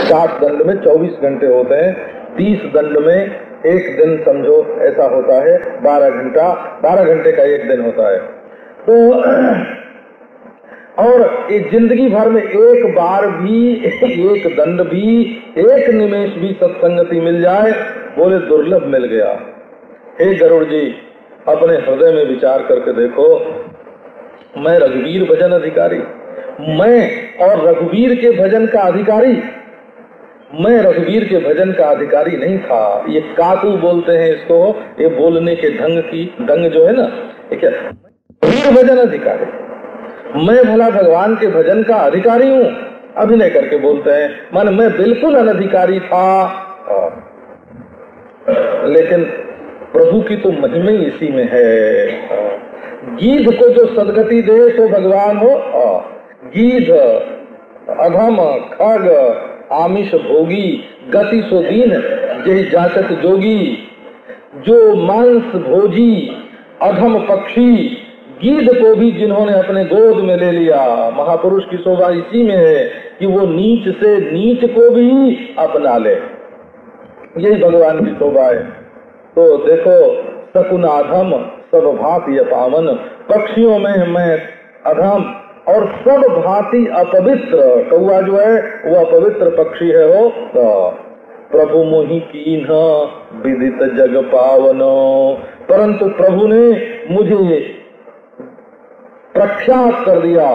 60 दंड में 24 घंटे होते हैं, 30 दंड में एक दिन समझो ऐसा होता है, 12 घंटे का एक दिन होता है। तो और इस जिंदगी भर में एक बार भी, एक दंड भी, एक निमेष भी सत्संगति मिल जाए, बोले दुर्लभ मिल गया। हे गरुड़ जी, अपने हृदय में विचार करके देखो, मैं रघुवीर भजन अधिकारी, मैं और रघुवीर के भजन का अधिकारी, मैं रघुवीर के भजन का अधिकारी नहीं था। ये काकू बोलते हैं इसको, ये बोलने के ढंग जो है ना, क्या रघुवीर भजन अधिकारी, मैं भला भगवान के भजन का अधिकारी हूँ, अभिनय करके बोलते हैं, माने मैं बिल्कुल अनधिकारी था। लेकिन प्रभु की तो महिमा ही इसी में है। गीध को जो सदगति दे तो भगवान हो। गीध अधम खग आमिष भोगी, गति सो दीन जय जाचत जोगी। जो मांस भोजी अधम पक्षी, गीध को भी जिन्होंने अपने गोद में ले लिया, महापुरुष की शोभा इसी में है कि वो नीच से नीच को भी अपना ले, यही भगवान की शोभा है। तो देखो, सकुन अधम सब भांति अपावन, पक्षियों में मैं अधम और सब भांति अपवित्र। कौआ जो है वो अपवित्र पक्षी है। वो प्रभु मोहि कीन्ह विदित जग पावनो, परंतु प्रभु ने मुझे प्रख्यात कर दिया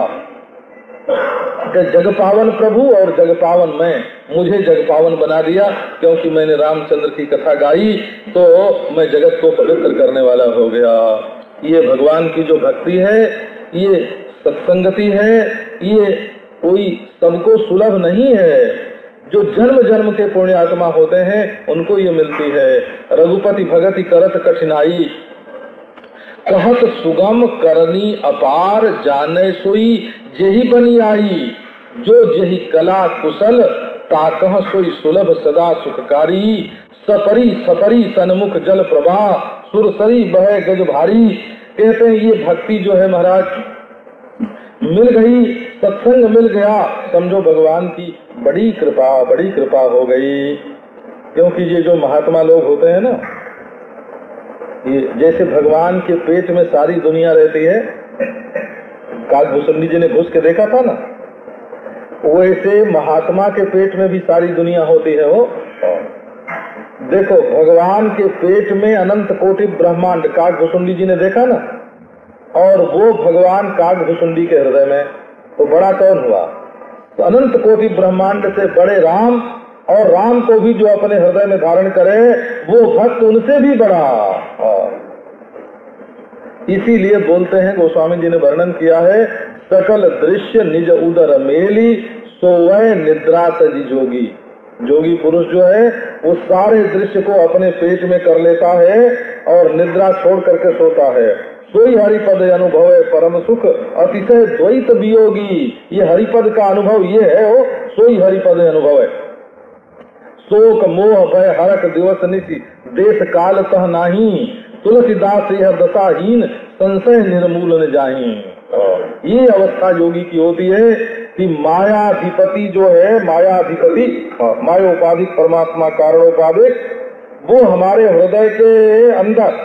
कि जगपावन प्रभु और जगपावन मैं, मुझे जगपावन बना दिया, क्योंकि मैंने रामचंद्र की कथा गाई तो मैं जगत को पवित्र करने वाला हो गया। ये भगवान की जो भक्ति है, ये सत्संगति है, ये कोई सबको सुलभ नहीं है। जो जन्म जन्म के पुण्यात्मा होते हैं उनको ये मिलती है। रघुपति भगति करत कठिनाई, कहत सुगम करनी अपार, जाने सोई जेहि बनी आई। जो जेहि कला कुशल, ताकह सोई सुलभ सदा सुखकारी। सपरी सपरी सन्मुख जल प्रवाह, सुरसरी बहे गज भारी। कहते हैं ये भक्ति जो है महाराज मिल गई, सत्संग मिल गया, समझो भगवान की बड़ी कृपा हो गई। क्योंकि ये जो महात्मा लोग होते हैं ना, ये जैसे भगवान के पेट में सारी दुनिया रहती है, काकभूषणी जी ने घुस के देखा था ना, वैसे महात्मा के पेट में भी सारी दुनिया होती है। वो देखो, भगवान के पेट में अनंत कोटि ब्रह्मांड, काकभूषणी जी ने देखा ना, और वो भगवान काकभूषणी के हृदय में, तो बड़ा कौन हुआ? तो अनंत कोटि ब्रह्मांड से बड़े राम, और राम को भी जो अपने हृदय में धारण करे वो भक्त उनसे भी बड़ा। इसीलिए बोलते हैं, गोस्वामी जी ने वर्णन किया है, सकल दृश्य निज उदर मेली, सोवै निद्रा तजी जोगी। जोगी पुरुष जो है वो सारे दृश्य को अपने पेट में कर लेता है और निद्रा छोड़ करके सोता है। सोई हरिपद अनुभव है परम सुख, अतिशय द्वैत वियोगी। ये हरिपद का अनुभव ये है, वो सोई हरिपद अनुभव है। शोक मोह भय हरक दिवस निशि, देश काल तह नाही। तुलसीदास यह दशाहीन, संशय निर्मूल न जाही। ये अवस्था योगी की होती है कि मायाधिपति जो है, मायाधिपति मायोपाधिक परमात्मा कारणोपाधिक, वो हमारे हृदय के अंदर,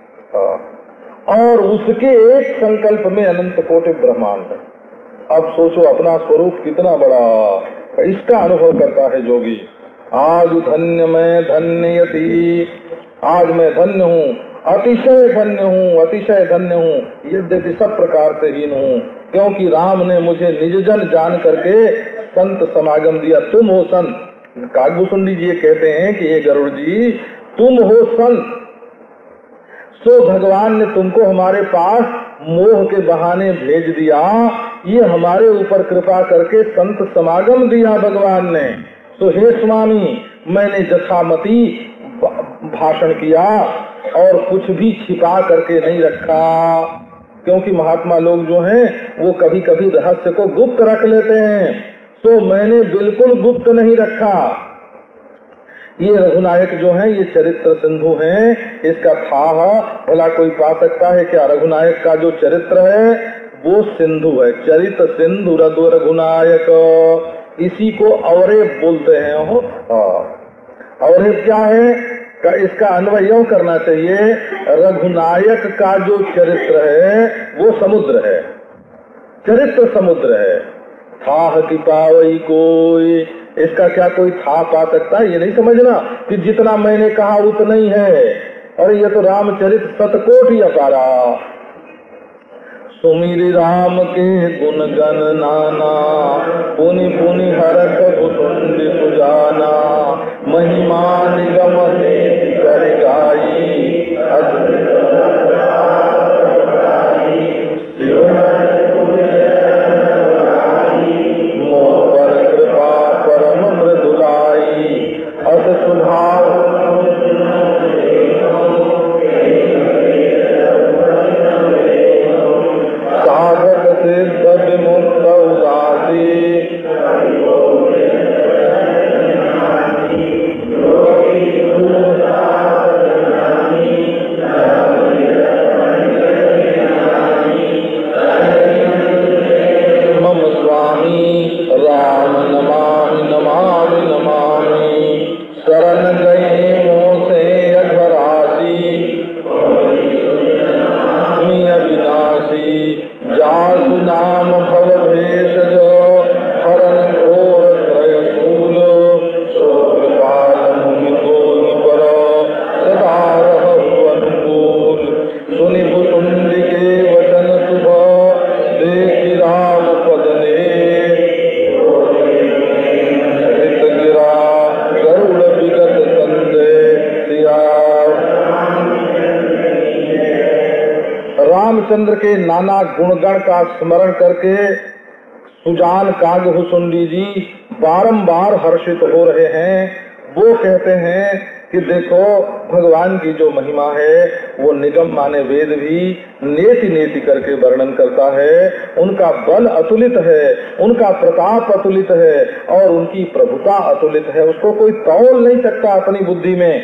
और उसके एक संकल्प में अनंत कोटि ब्रह्मांड है। अब सोचो अपना स्वरूप कितना बड़ा, इसका अनुभव करता है जोगी। आज धन्य मैं धन्ययति, आज मैं धन्य हूँ, अतिशय धन्य हूँ, अतिशय धन्य हूँ, यद्यपि सब प्रकार से हीन हूँ, क्योंकि राम ने मुझे निज जन जान करके संत समागम दिया। तुम हो संत। काकभूषणी जी ये कहते हैं कि ये गरुड़ जी तुम हो संत, सो भगवान ने तुमको हमारे पास मोह के बहाने भेज दिया, ये हमारे ऊपर कृपा करके संत समागम दिया भगवान ने। तो हे स्वामी, मैंने जथामति भाषण किया और कुछ भी छिपा करके नहीं रखा, क्योंकि महात्मा लोग जो हैं वो कभी कभी रहस्य को गुप्त रख लेते हैं, तो मैंने बिल्कुल गुप्त नहीं रखा। ये रघुनायक जो हैं ये चरित्र सिंधु हैं, इसका था भला कोई पा सकता है क्या? रघुनायक का जो चरित्र है वो सिंधु है, चरित सिंधु रघुनायक। इसी को अवरेप बोलते हैं। अवरेप क्या है का इसका अन्वय यूं करना चाहिए, रघुनायक का जो चरित्र है वो समुद्र है, चरित्र समुद्र है। थाह की पावई कोई, इसका क्या कोई था पा सकता है? ये नहीं समझना कि जितना मैंने कहा उतना ही है। अरे ये तो रामचरित शतकोटि अपारा। सुमिरि राम के गुण गण नाना, पुनि पुनि हरख भुतुंड सुजाना, महिमा निगम कर गाई, रामचंद्र के नाना गुणगण का स्मरण करके सुजान काग हुसुंडी जी बारंबार हर्षित हो रहे हैं। वो कहते हैं कि देखो भगवान की जो महिमा है वो निगम माने वेद भी नेति नेति करके वर्णन करता है। उनका बल अतुलित है, उनका प्रताप अतुलित है और उनकी प्रभुता अतुलित है। उसको कोई तौल नहीं सकता अपनी बुद्धि में।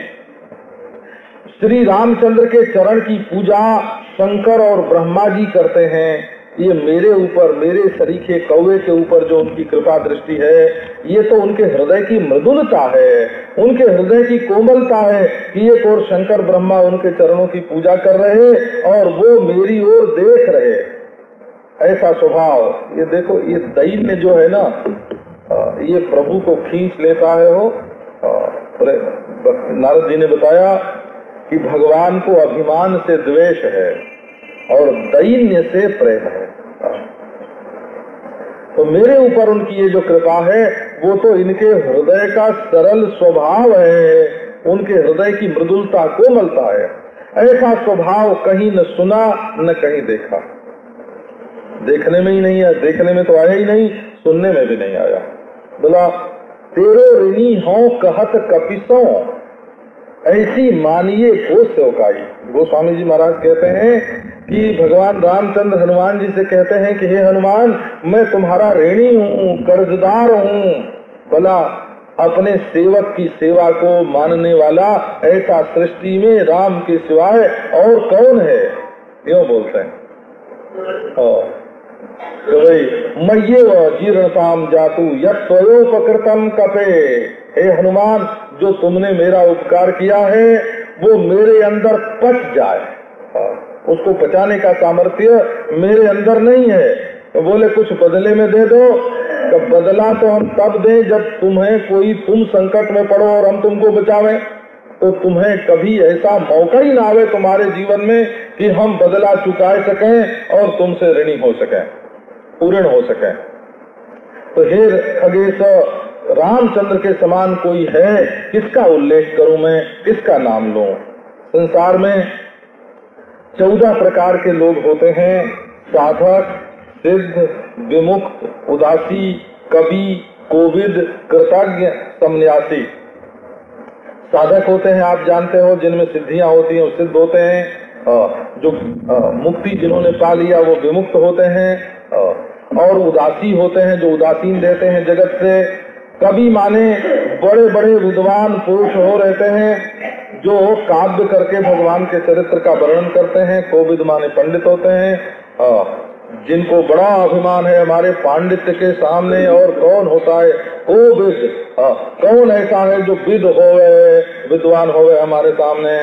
श्री रामचंद्र के चरण की पूजा शंकर और ब्रह्मा जी करते हैं। ये मेरे ऊपर, मेरे सरीखे कौवे के ऊपर जो उनकी कृपा दृष्टि है, ये तो उनके हृदय की मृदुलता है, उनके हृदय की कोमलता है कि एक और शंकर ब्रह्मा उनके चरणों की पूजा कर रहे और वो मेरी ओर देख रहे। ऐसा स्वभाव। ये देखो, ये दैन्य जो है ना, ये प्रभु को खींच लेता है। हो नारद जी ने बताया कि भगवान को अभिमान से द्वेष है और दैन्य से प्रेम है। तो मेरे ऊपर उनकी ये जो कृपा है वो तो इनके हृदय का सरल स्वभाव है, उनके हृदय की मृदुलता कोमलता है। ऐसा स्वभाव कहीं न सुना न कहीं देखा। देखने में ही नहीं है, देखने में तो आया ही नहीं, सुनने में भी नहीं आया। बोला तेरो ऋणी हो कहत कपिसों, ऐसी मानिए को सेवकाई। गोस्वामी जी महाराज कहते हैं कि भगवान रामचंद्र हनुमान जी से कहते हैं कि हे हनुमान, मैं तुम्हारा ऋणी हूँ, कर्जदार हूँ। भला अपने सेवक की सेवा को मानने वाला ऐसा सृष्टि में राम के सिवाय और कौन है? क्यों बोलते हैं मय्ये जीर्णताम जातु यत् स्वयोपकृतम कपे। हे हनुमान, जो तुमने मेरा उपकार किया है वो मेरे अंदर पच जाए। उसको पचाने का सामर्थ्य मेरे अंदर नहीं है। तो बोले कुछ बदले में दे दो। तो बदला तो हम तब दें जब तुम संकट में पड़ो और हम तुमको बचावें। तो तुम्हें कभी ऐसा मौका ही ना आवे तुम्हारे जीवन में कि हम बदला चुका सकें और तुमसे ऋणी हो सकें, पूर्ण हो सकें। तो हे खगेश, रामचंद्र के समान कोई है? किसका उल्लेख करूं मैं, किसका नाम लूं? संसार में 14 प्रकार के लोग होते हैं। साधक, सिद्ध, विमुक्त, उदासी, कवि, कोविद, कृतज्ञ, संन्यासी। साधक होते हैं, आप जानते हो, जिनमें सिद्धियां होती हैं, सिद्ध होते हैं। जो मुक्ति जिन्होंने पा लिया वो विमुक्त होते हैं। और उदासी होते हैं, जो उदासीन रहते हैं जगत से। कवि माने बड़े बड़े विद्वान पुरुष हो रहते हैं जो काव्य करके भगवान के चरित्र का वर्णन करते हैं। कोविद माने पंडित होते हैं। जिनको बड़ा अभिमान है हमारे पांडित्य के सामने, और कौन होता है कोविद, कौन ऐसा है जो विद होवे, विद्वान होवे हमारे सामने।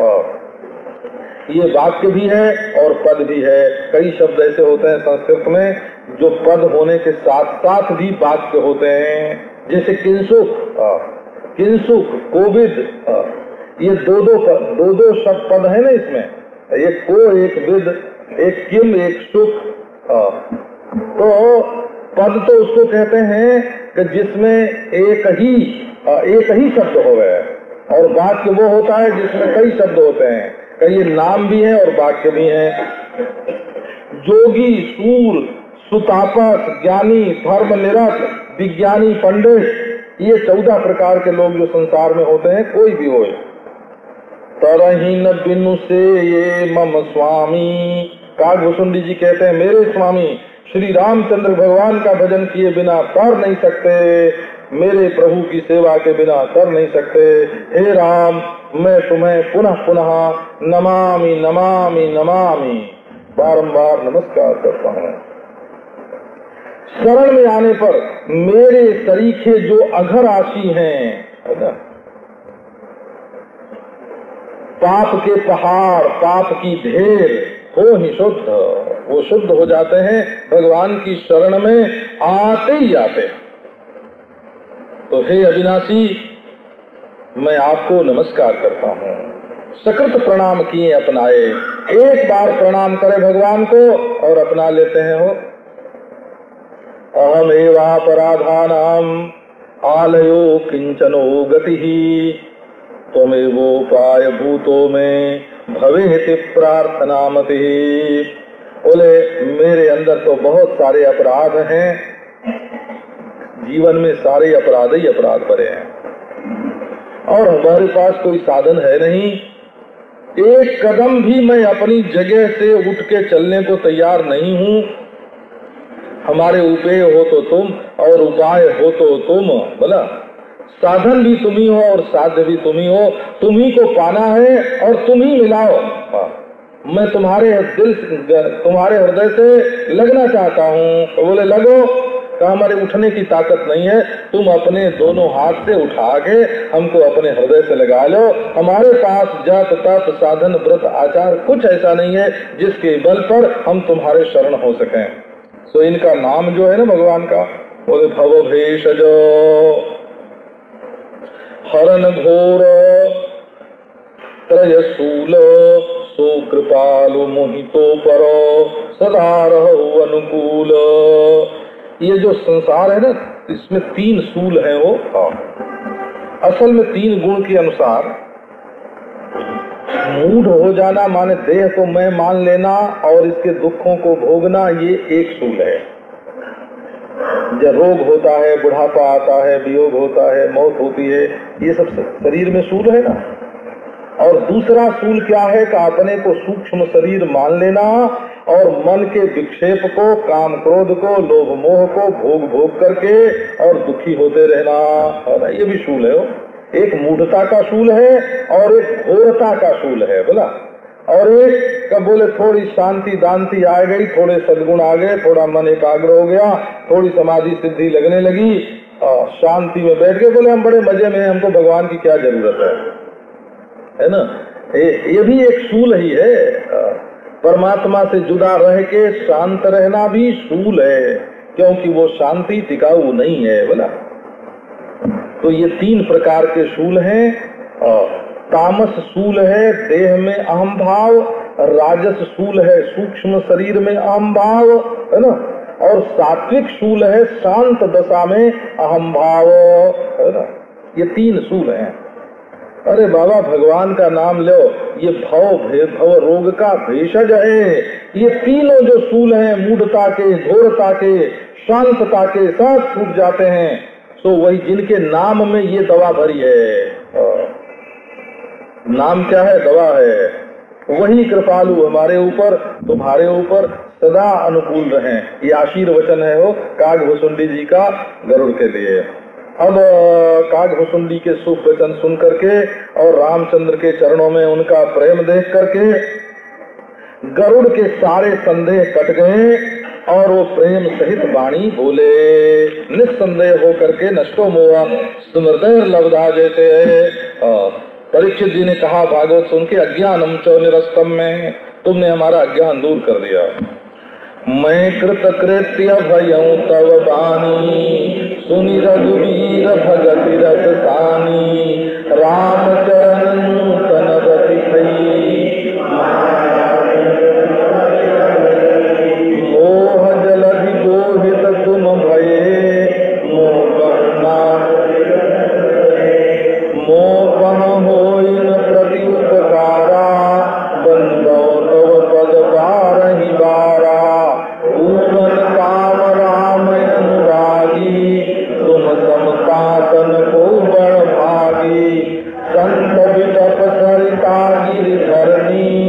ये वाक्य भी है और पद भी है। कई शब्द ऐसे होते हैं संस्कृत में जो पद होने के साथ साथ भी वाक्य होते हैं, जैसे किंसुक, किंसुक, कोविद, ये दो शब्द पद है ना इसमें, एक को, एक विद, एक किम, एक सुख। तो पद तो उसको कहते हैं कि जिसमें एक ही शब्द होवे, और वाक्य वो होता है जिसमें कई शब्द होते हैं, कई नाम भी हैं और वाक्य भी हैं। जोगी, सूर, सुतापक, ज्ञानी, धर्मनिरत, विज्ञानी, पंडित, ये 14 प्रकार के लोग जो संसार में होते हैं, कोई भी हो। तरही न बिनु से ये मम स्वामी, काकभुसुंडी जी कहते हैं मेरे स्वामी श्री रामचंद्र भगवान का भजन किए बिना कर नहीं सकते, मेरे प्रभु की सेवा के बिना कर नहीं सकते। हे राम, मैं तुम्हें पुनः पुनः नमामि नमामि नमामि बारंबार नमस्कार करता हूँ। शरण में आने पर मेरे सरीखे जो अघराशी हैं, पाप के पहाड़, पाप की ढेर हो ही शुद्ध, वो शुद्ध हो जाते हैं भगवान की शरण में आते ही आते हैं। तो हे अविनाशी, मैं आपको नमस्कार करता हूँ। सकृत प्रणाम किए अपनाए, एक बार प्रणाम करे भगवान को और अपना लेते हैं। हो अहम एवापराधानाम आलयो किंचनो गतिहि, त्वमेवोपाय भूतो में भवेति प्रार्थनामति। बोले मेरे अंदर तो बहुत सारे अपराध हैं, जीवन में सारे अपराध ही अपराध भरे हैं, और हमारे पास कोई साधन है नहीं। एक कदम भी मैं अपनी जगह से उठ के चलने को तैयार नहीं हूँ। हमारे उपाय हो तो तुम और उपाय हो तो तुम, बोला साधन भी तुम ही हो और साध्य भी तुम ही हो, तुम ही को पाना है और तुम ही मिलाओ। मैं तुम्हारे दिल, तुम्हारे हृदय से लगना चाहता हूँ। तो बोले लगो, तो हमारे उठने की ताकत नहीं है, तुम अपने दोनों हाथ से उठा के हमको अपने हृदय से लगा लो। हमारे पास जात तप साधन व्रत आचार कुछ ऐसा नहीं है जिसके बल पर हम तुम्हारे शरण हो सकें। तो इनका नाम जो है ना भगवान का, बोले भव भेषज हरन घोर त्रयशूल सो कृपालु मोहितो परो सदा रहो अनुकूल। ये जो संसार है ना, इसमें 3 सूल है। वो असल में 3 गुण के अनुसार मूढ़ हो जाना माने देह को मैं मान लेना और इसके दुखों को भोगना, ये एक सूल है। जब रोग होता है, बुढ़ापा आता है, वियोग होता है, मौत होती है, ये सब शरीर में सूल है ना। और दूसरा सूल क्या है कि अपने को सूक्ष्म शरीर मान लेना और मन के विक्षेप को, काम क्रोध को, लोभ मोह को भोग करके और दुखी होते रहना, और ये भी सूल है। एक मूढ़ता का सूल है और एक घोरता का सूल है, बोला। और एक कब बोले थोड़ी शांति दांति आ गई, थोड़े सद्गुण आ गए, थोड़ा मन एकाग्र हो गया, थोड़ी समाधि सिद्धि लगने लगी, शांति में बैठ के बोले हम बड़े मजे में हैं, हमको भगवान की क्या जरूरत है ना। ये भी एक सूल ही है। परमात्मा से जुदा रह के शांत रहना भी सूल है, क्योंकि वो शांति टिकाऊ नहीं है, बोला। तो ये 3 प्रकार के सूल हैं। तामस सूल है देह में अहम भाव, राजस सूल है सूक्ष्म शरीर में अहम भाव, है ना, और सात्विक सूल है शांत दशा में अहम भाव, है ना। ये 3 सूल हैं। अरे बाबा, भगवान का नाम लो, ये भव रोग का भेषज है। ये तीनों जो सूल हैं, मूढ़ता के, घोरता के, शांतता के, सब छूट जाते हैं। तो वही जिनके नाम में ये दवा भरी है। नाम क्या है? दवा है। वही कृपालु हमारे ऊपर, तुम्हारे ऊपर सदा अनुकूल रहें। ये आशीर्वचन है वो काकभुसुंडी जी का गरुड़ के लिए। अब काकभुसुंडी के शुभ वचन सुन करके और रामचंद्र के चरणों में उनका प्रेम देख करके गरुड़ के सारे संदेह कट गए और वो प्रेम सहित वाणी बोले, निस्संदेह होकर के नष्टो मोहा सुमृदय लब्धा, जैसे परीक्षित जी ने कहा भागवत सुन के, अज्ञानम च निरस्तम में, तुमने हमारा अज्ञान दूर कर दिया। मैं कृतकृत्य भयं तव बानी, सुनि रघुवीर भगति रस सानी, राम चरण नूतन गति भई, मोह जलधि बोहित तुम भये, मोह कहाँ होई न प्रति उपकारा, बंदो तव पद बारहि बारा, पूरन काम राम अनुरागी, तुम समतातन को बड़ भागी, संत विटप सरिता गिरिधरणी,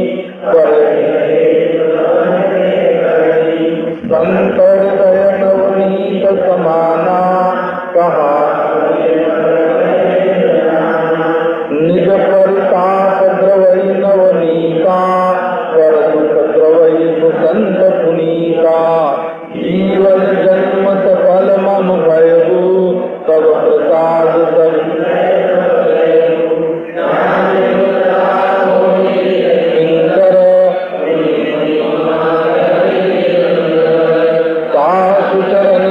संत हृदय नवनीत समाना, कहा निज परिताप द्रवई नवनीता, पर दुख द्रवई सुसंत पुनीता, जीवन जन्म सफल मम भयहु, तब प्रसाद सब किंकर, सासु चरण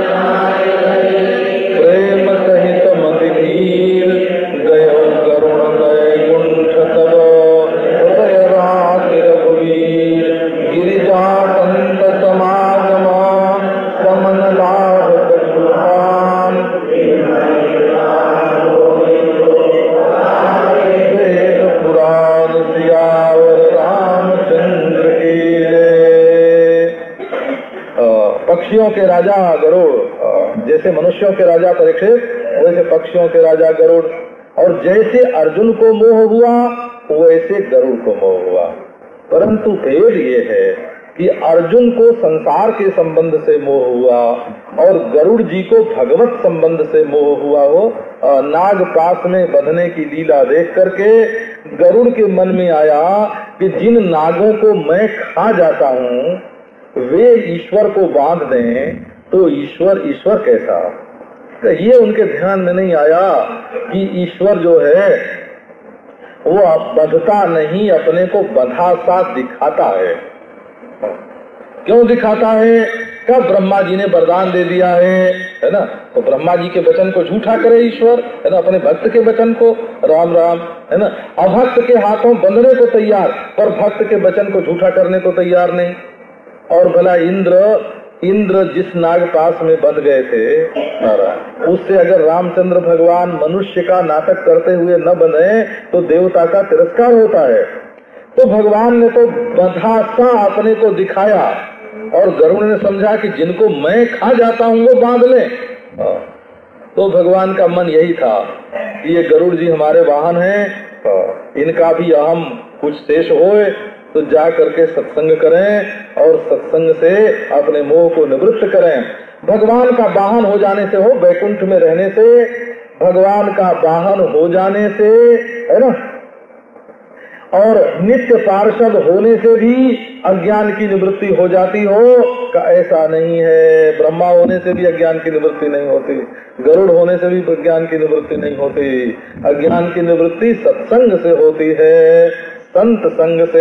प्रेम सहित मति धीर, गयो करुण गए गुंठ तब, हृदय राति रघुवीर, गिरिजा संत समागमा, समन लाभ कछुहान, वेद पुराण सियावर रामचंद्र की जय। पक्षियों के राजा गरुड़, जैसे मनुष्यों के राजा परीक्षित, वैसे पक्षियों के राजा गरुड़, और जैसे अर्जुन को मोह हुआ वैसे गरुड़ को मोह हुआ। परंतु भेद ये है कि अर्जुन को संसार के संबंध से मोह हुआ और गरुड़ जी को भगवत संबंध से मोह हुआ। हो नाग पास में बंधने की लीला देख करके गरुड़ के मन में आया कि जिन नागों को मैं खा जाता हूँ वे ईश्वर को बांध दें तो ईश्वर ईश्वर कैसा। तो ये उनके ध्यान में नहीं आया कि ईश्वर जो है वो बंधता नहीं, अपने को बंधा सा दिखाता है। क्यों दिखाता है? क्या ब्रह्मा जी ने वरदान दे दिया है ना, तो ब्रह्मा जी के वचन को झूठा करे ईश्वर, है ना, अपने भक्त के वचन को, राम राम, है ना। अभक्त के हाथों बंधने को तैयार पर भक्त के वचन को झूठा करने को तैयार नहीं। और भला इंद्र जिस नाग पास में बंध गए थे उससे अगर रामचंद्र भगवान मनुष्य का नाटक करते हुए न बंधे तो देवता का तिरस्कार होता है। तो भगवान ने तो बंधा सा अपने को दिखाया और गरुड़ ने समझा कि जिनको मैं खा जाता हूँ वो बांध ले। तो भगवान का मन यही था कि ये गरुड़ जी हमारे वाहन हैं, इनका भी अहम कुछ शेष होए तो जा करके सत्संग करें और सत्संग से अपने मोह को निवृत्त करें। भगवान का वाहन हो जाने से, हो वैकुंठ में रहने से, भगवान का वाहन हो जाने से, है ना, और नित्य पार्षद होने से भी अज्ञान की निवृत्ति हो जाती हो का ऐसा नहीं है। ब्रह्मा होने से भी अज्ञान की निवृत्ति नहीं होती, गरुड़ होने से भी अज्ञान की निवृत्ति नहीं होती। अज्ञान की निवृत्ति सत्संग से होती है, संत संग से।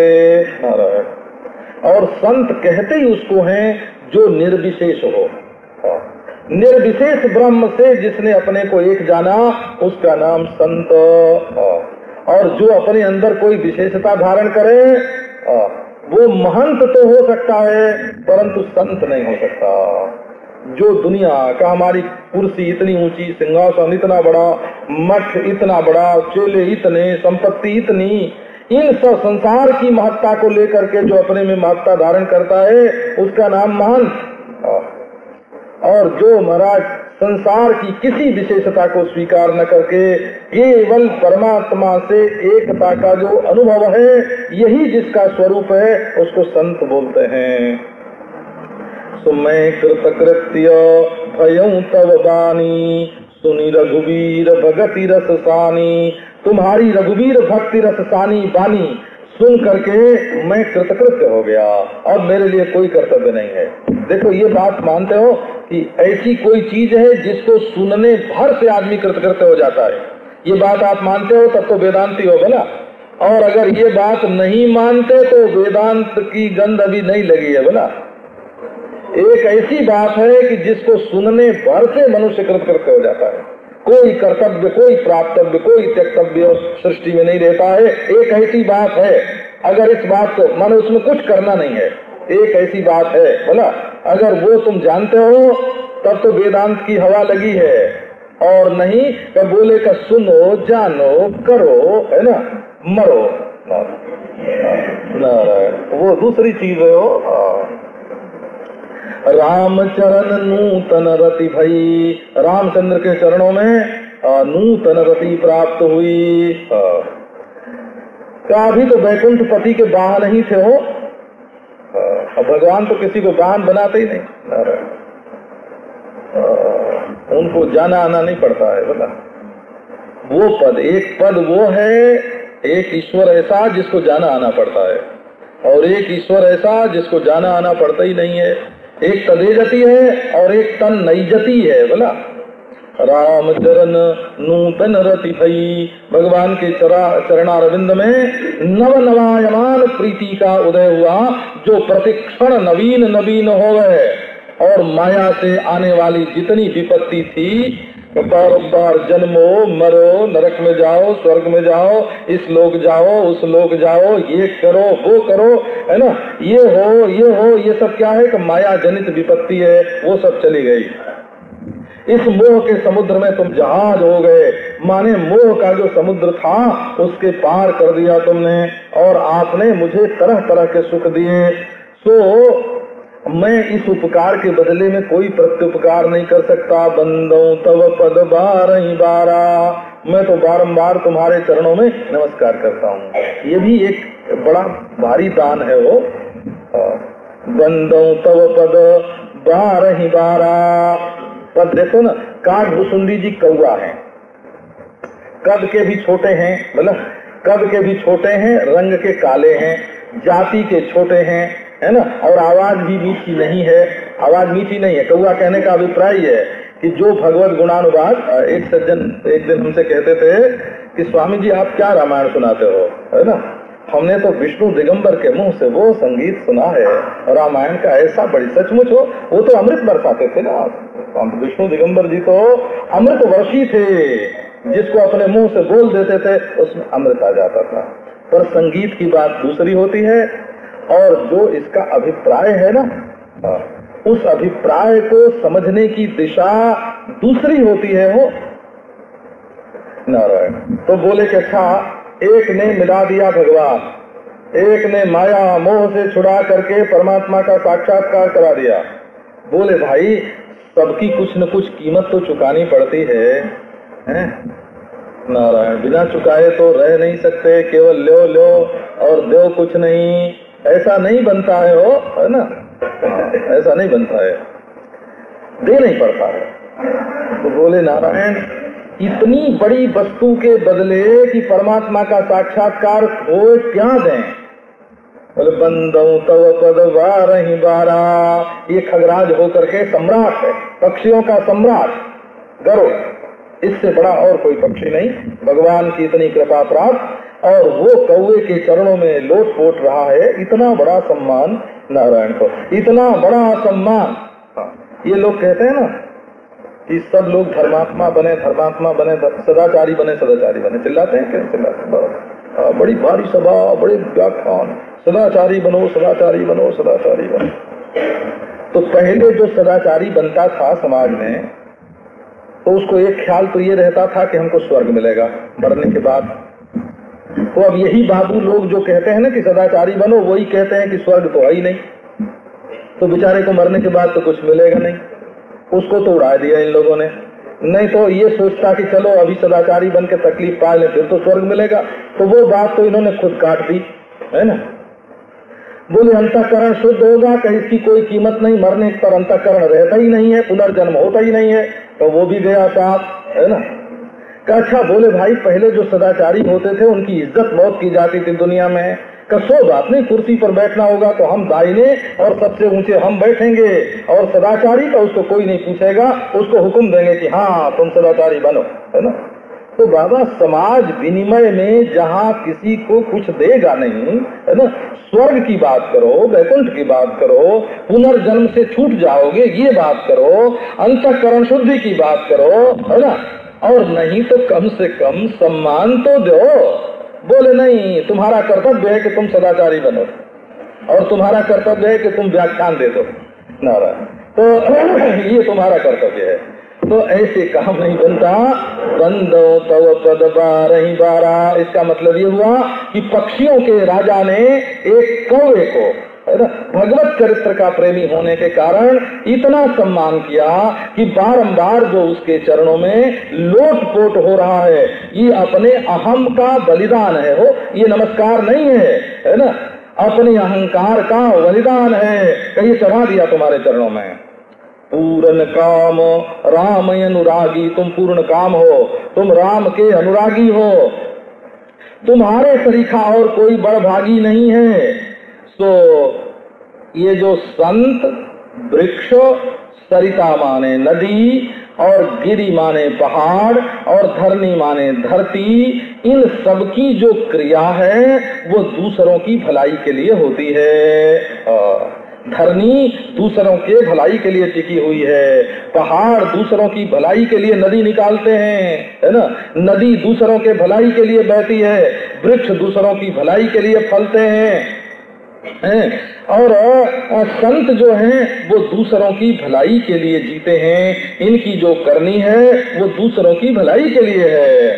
और संत कहते ही उसको हैं जो निर्विशेष हो। निर्विशेष ब्रह्म से जिसने अपने को एक जाना उसका नाम संत। और जो अपने अंदर कोई विशेषता धारण करे वो महंत तो हो सकता है परंतु संत नहीं हो सकता। जो दुनिया का, हमारी कुर्सी इतनी ऊंची, सिंहासन इतना बड़ा, मठ इतना बड़ा, चेले इतने, संपत्ति इतनी, इन सब संसार की महत्ता को लेकर के जो अपने में महत्ता धारण करता है उसका नाम महंत। और जो महाराज संसार की किसी विशेषता को स्वीकार न करके केवल परमात्मा से एकता का जो अनुभव है यही जिसका स्वरूप है उसको संत बोलते हैं। सुमै कृतकृत्य भयं तव बानी, सुनि रघुवीर भगति रस सानी। तुम्हारी रघुवीर भक्ति रस सानी बानी सुन करके मैं कृतकृत्य हो गया, अब मेरे लिए कोई कर्तव्य नहीं है। देखो ये बात मानते हो कि ऐसी कोई चीज है जिसको सुनने भर से आदमी कृतकृत्य हो जाता है, ये बात आप मानते हो तब तो वेदांती हो बोला। और अगर ये बात नहीं मानते तो वेदांत की गंध अभी नहीं लगी है बोला। एक ऐसी बात है कि जिसको सुनने भर से मनुष्य कृतकृत्य हो जाता है, कोई कर्तव्य, कोई प्राप्तव्य, कोई त्यक्तव्य सृष्टि में नहीं रहता है। एक ऐसी बात है, अगर इस बात को मानो उसमें कुछ करना नहीं है, एक ऐसी बात है बोला, अगर वो तुम जानते हो तब तो वेदांत की हवा लगी है। और नहीं तो बोले का सुनो, जानो, करो, है ना, मरो, वो दूसरी चीज है। वो राम चरण नूतन रति भई, रामचंद्र के चरणों में नूतन रति प्राप्त हुई। क्या अभी तो वैकुंठ पति के वाहन ही थे हो, भगवान तो किसी को वाहन बनाते ही नहीं, उनको जाना आना नहीं पड़ता है बोला। वो पद, एक पद वो है, एक ईश्वर ऐसा जिसको जाना आना पड़ता है, और एक ईश्वर ऐसा जिसको जाना आना पड़ता ही नहीं है। एक तदेजती है और एक तन नैजती है बोला। राम चरण नूतन रति भई, भगवान के चरणारविंद में नव नवायमान प्रीति का उदय हुआ, जो प्रतिक्षण नवीन नवीन हो गए। और माया से आने वाली जितनी विपत्ति थी, बार बार जन्मो मरो, नरक में जाओ, स्वर्ग में जाओ, इस लोक जाओ, उस लोक जाओ, ये करो, वो करो, है ना, ये हो, ये सब क्या है कि माया जनित विपत्ति है, वो सब चली गई। इस मोह के समुद्र में तुम जहाज हो गए, माने मोह का जो समुद्र था उसके पार कर दिया तुमने, और आपने मुझे तरह तरह के सुख दिए। सो मैं इस उपकार के बदले में कोई प्रत्युपकार नहीं कर सकता। बंदो तव पद बारहि बारा, मैं तो बारंबार तुम्हारे चरणों में नमस्कार करता हूँ। ये भी एक बड़ा भारी दान है वो। बंदो तव पद बारहि बारा, पर देखो ना, काग भुसुंडी जी कौआ है, कद के भी छोटे हैं, मतलब कद के भी छोटे हैं, रंग के काले हैं, जाति के छोटे हैं, है ना, और आवाज भी मीठी नहीं है, आवाज मीठी नहीं है। कौआ कहने का अभिप्राय है कि जो भगवत गुणानुवाद, एक सज्जन एक दिन हमसे कहते थे कि स्वामी जी आप क्या रामायण सुनाते हो, है ना, हमने तो विष्णु दिगंबर के मुंह से वो संगीत सुना है, रामायण का ऐसा बड़ी सचमुच हो, वो तो अमृत बरसाते थे ना, विष्णु दिगंबर जी तो अमृत वर्षी थे, जिसको अपने मुंह से बोल देते थे उसमें अमृत आ जाता था। पर संगीत की बात दूसरी होती है, और जो इसका अभिप्राय है ना, उस अभिप्राय को समझने की दिशा दूसरी होती है। वो नारायण तो बोले कि अच्छा, एक ने मिला दिया भगवान, एक ने माया मोह से छुड़ा करके परमात्मा का साक्षात्कार करा दिया। बोले भाई सबकी कुछ न कुछ कीमत तो चुकानी पड़ती है, हैं? नारायण बिना चुकाए तो रह नहीं सकते, केवल लो लो और दो कुछ नहीं, ऐसा नहीं बनता है वो, है ना, ऐसा नहीं बनता है, दे नहीं पड़ता है। तो बोले नारायण इतनी बड़ी वस्तु के बदले कि परमात्मा का साक्षात्कार हो क्या दें। बोले बंदो तव पद बारहि बारा, ये खगराज होकर के सम्राट है, पक्षियों का सम्राट गरुड़, इससे बड़ा और कोई पक्षी नहीं, भगवान की इतनी कृपा प्राप्त, और वो कौवे के चरणों में लोट पोट रहा है। इतना बड़ा सम्मान नारायण को, इतना बड़ा सम्मान। ये लोग कहते हैं ना कि सब लोग धर्मात्मा बने, धर्मात्मा बने, सदाचारी बने, सदाचारी बने, चिल्लाते हैं, कैसे चिल्लाते, बड़ी भारी सभा, बड़े व्याख्यान, सदाचारी बनो, सदाचारी बनो, सदाचारी बनो। तो पहले जो सदाचारी बनता था समाज में, तो उसको एक ख्याल तो ये रहता था कि हमको स्वर्ग मिलेगा मरने के बाद। तो अब यही बाबू लोग जो कहते हैं ना कि सदाचारी बनो, वही कहते हैं कि स्वर्ग तो है ही नहीं, तो बेचारे को मरने के बाद तो कुछ मिलेगा नहीं, उसको तो उड़ा दिया इन लोगों ने। नहीं तो ये सोचता कि चलो अभी सदाचारी बन के तकलीफ पा ले, फिर तो स्वर्ग मिलेगा, तो वो बात तो इन्होंने खुद काट दी, है ना। बोले अंतःकरण शुद्ध होगा कि इसकी कोई कीमत नहीं, मरने पर अंतःकरण रहता ही नहीं है, पुनर्जन्म होता ही नहीं है, तो वो भी गया साथ, है ना। अच्छा बोले भाई पहले जो सदाचारी होते थे उनकी इज्जत बहुत की जाती थी दुनिया में, कसो बात नहीं, कुर्सी पर बैठना होगा तो हम दाहिने और सबसे ऊंचे हम बैठेंगे, और सदाचारी का उसको कोई नहीं पूछेगा, उसको हुक्म देंगे कि हाँ तुम सदाचारी बनो, है ना। तो बाबा समाज विनिमय में जहाँ किसी को कुछ देगा नहीं, है ना, स्वर्ग की बात करो, वैकुंठ की बात करो, पुनर्जन्म से छूट जाओगे ये बात करो, अंतःकरण शुद्धि की बात करो, है ना, और नहीं तो कम से कम सम्मान तो दो। बोले नहीं, तुम्हारा कर्तव्य है कि तुम सदाचारी बनो और तुम्हारा कर्तव्य है कि तुम व्याख्यान दे दो, नारायण, तो ये तुम्हारा कर्तव्य है। तो ऐसे काम नहीं बनता। बंदो तव पद बारही बारा, इसका मतलब ये हुआ कि पक्षियों के राजा ने एक कौवे को, है ना, भगवत चरित्र का प्रेमी होने के कारण इतना सम्मान किया कि बारंबार जो उसके चरणों में लोटपोट हो रहा है, ये अपने अहम का बलिदान है, हो ये नमस्कार नहीं है, है ना, अपने अहंकार का बलिदान है, कहीं चढ़ा दिया तुम्हारे चरणों में। पूर्ण काम राम अनुरागी, तुम पूर्ण काम हो, तुम राम के अनुरागी हो, तुम्हारे सरीखा और कोई बड़भागी नहीं है। तो ये जो संत, वृक्ष, सरिता माने नदी, और गिरी माने पहाड़, और धरनी माने धरती, इन सब की जो क्रिया है वो दूसरों की भलाई के लिए होती है। धरनी दूसरों के भलाई के लिए टिकी हुई है, पहाड़ दूसरों की भलाई के लिए नदी निकालते हैं, है ना, नदी दूसरों के भलाई के लिए बहती है, वृक्ष दूसरों की भलाई के लिए फलते हैं, और संत जो हैं वो दूसरों की भलाई के लिए जीते हैं, इनकी जो करनी है वो दूसरों की भलाई के लिए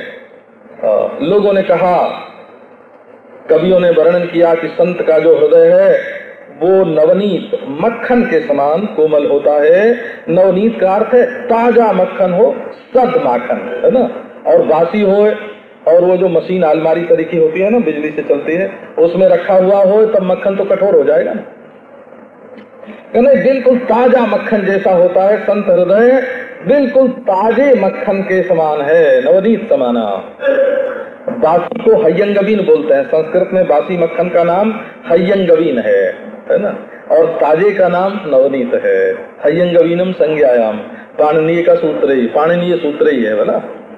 है। लोगों ने कहा, कवियों ने वर्णन किया कि संत का जो हृदय है वो नवनीत मक्खन के समान कोमल होता है। नवनीत का अर्थ है ताजा मक्खन हो, सद माखन, है ना, और बासी हो, और वो जो मशीन अलमारी तरीके होती है ना, बिजली से चलती है, उसमें रखा हुआ हो तब मक्खन तो कठोर हो जाएगा ना, नहीं, बिल्कुल ताजा मक्खन जैसा होता है संत हृदय, बिल्कुल ताजे मक्खन के समान है, नवनीत समाना। बासी को हय्यंगवीन बोलते हैं, संस्कृत में बासी मक्खन का नाम हय्यंगवीन है ना, और ताजे का नाम नवनीत है। हय्यंगवीनम संज्ञायाम, पाणिनीय का सूत्र ही, पाणिनीय सूत्र ही है बोला।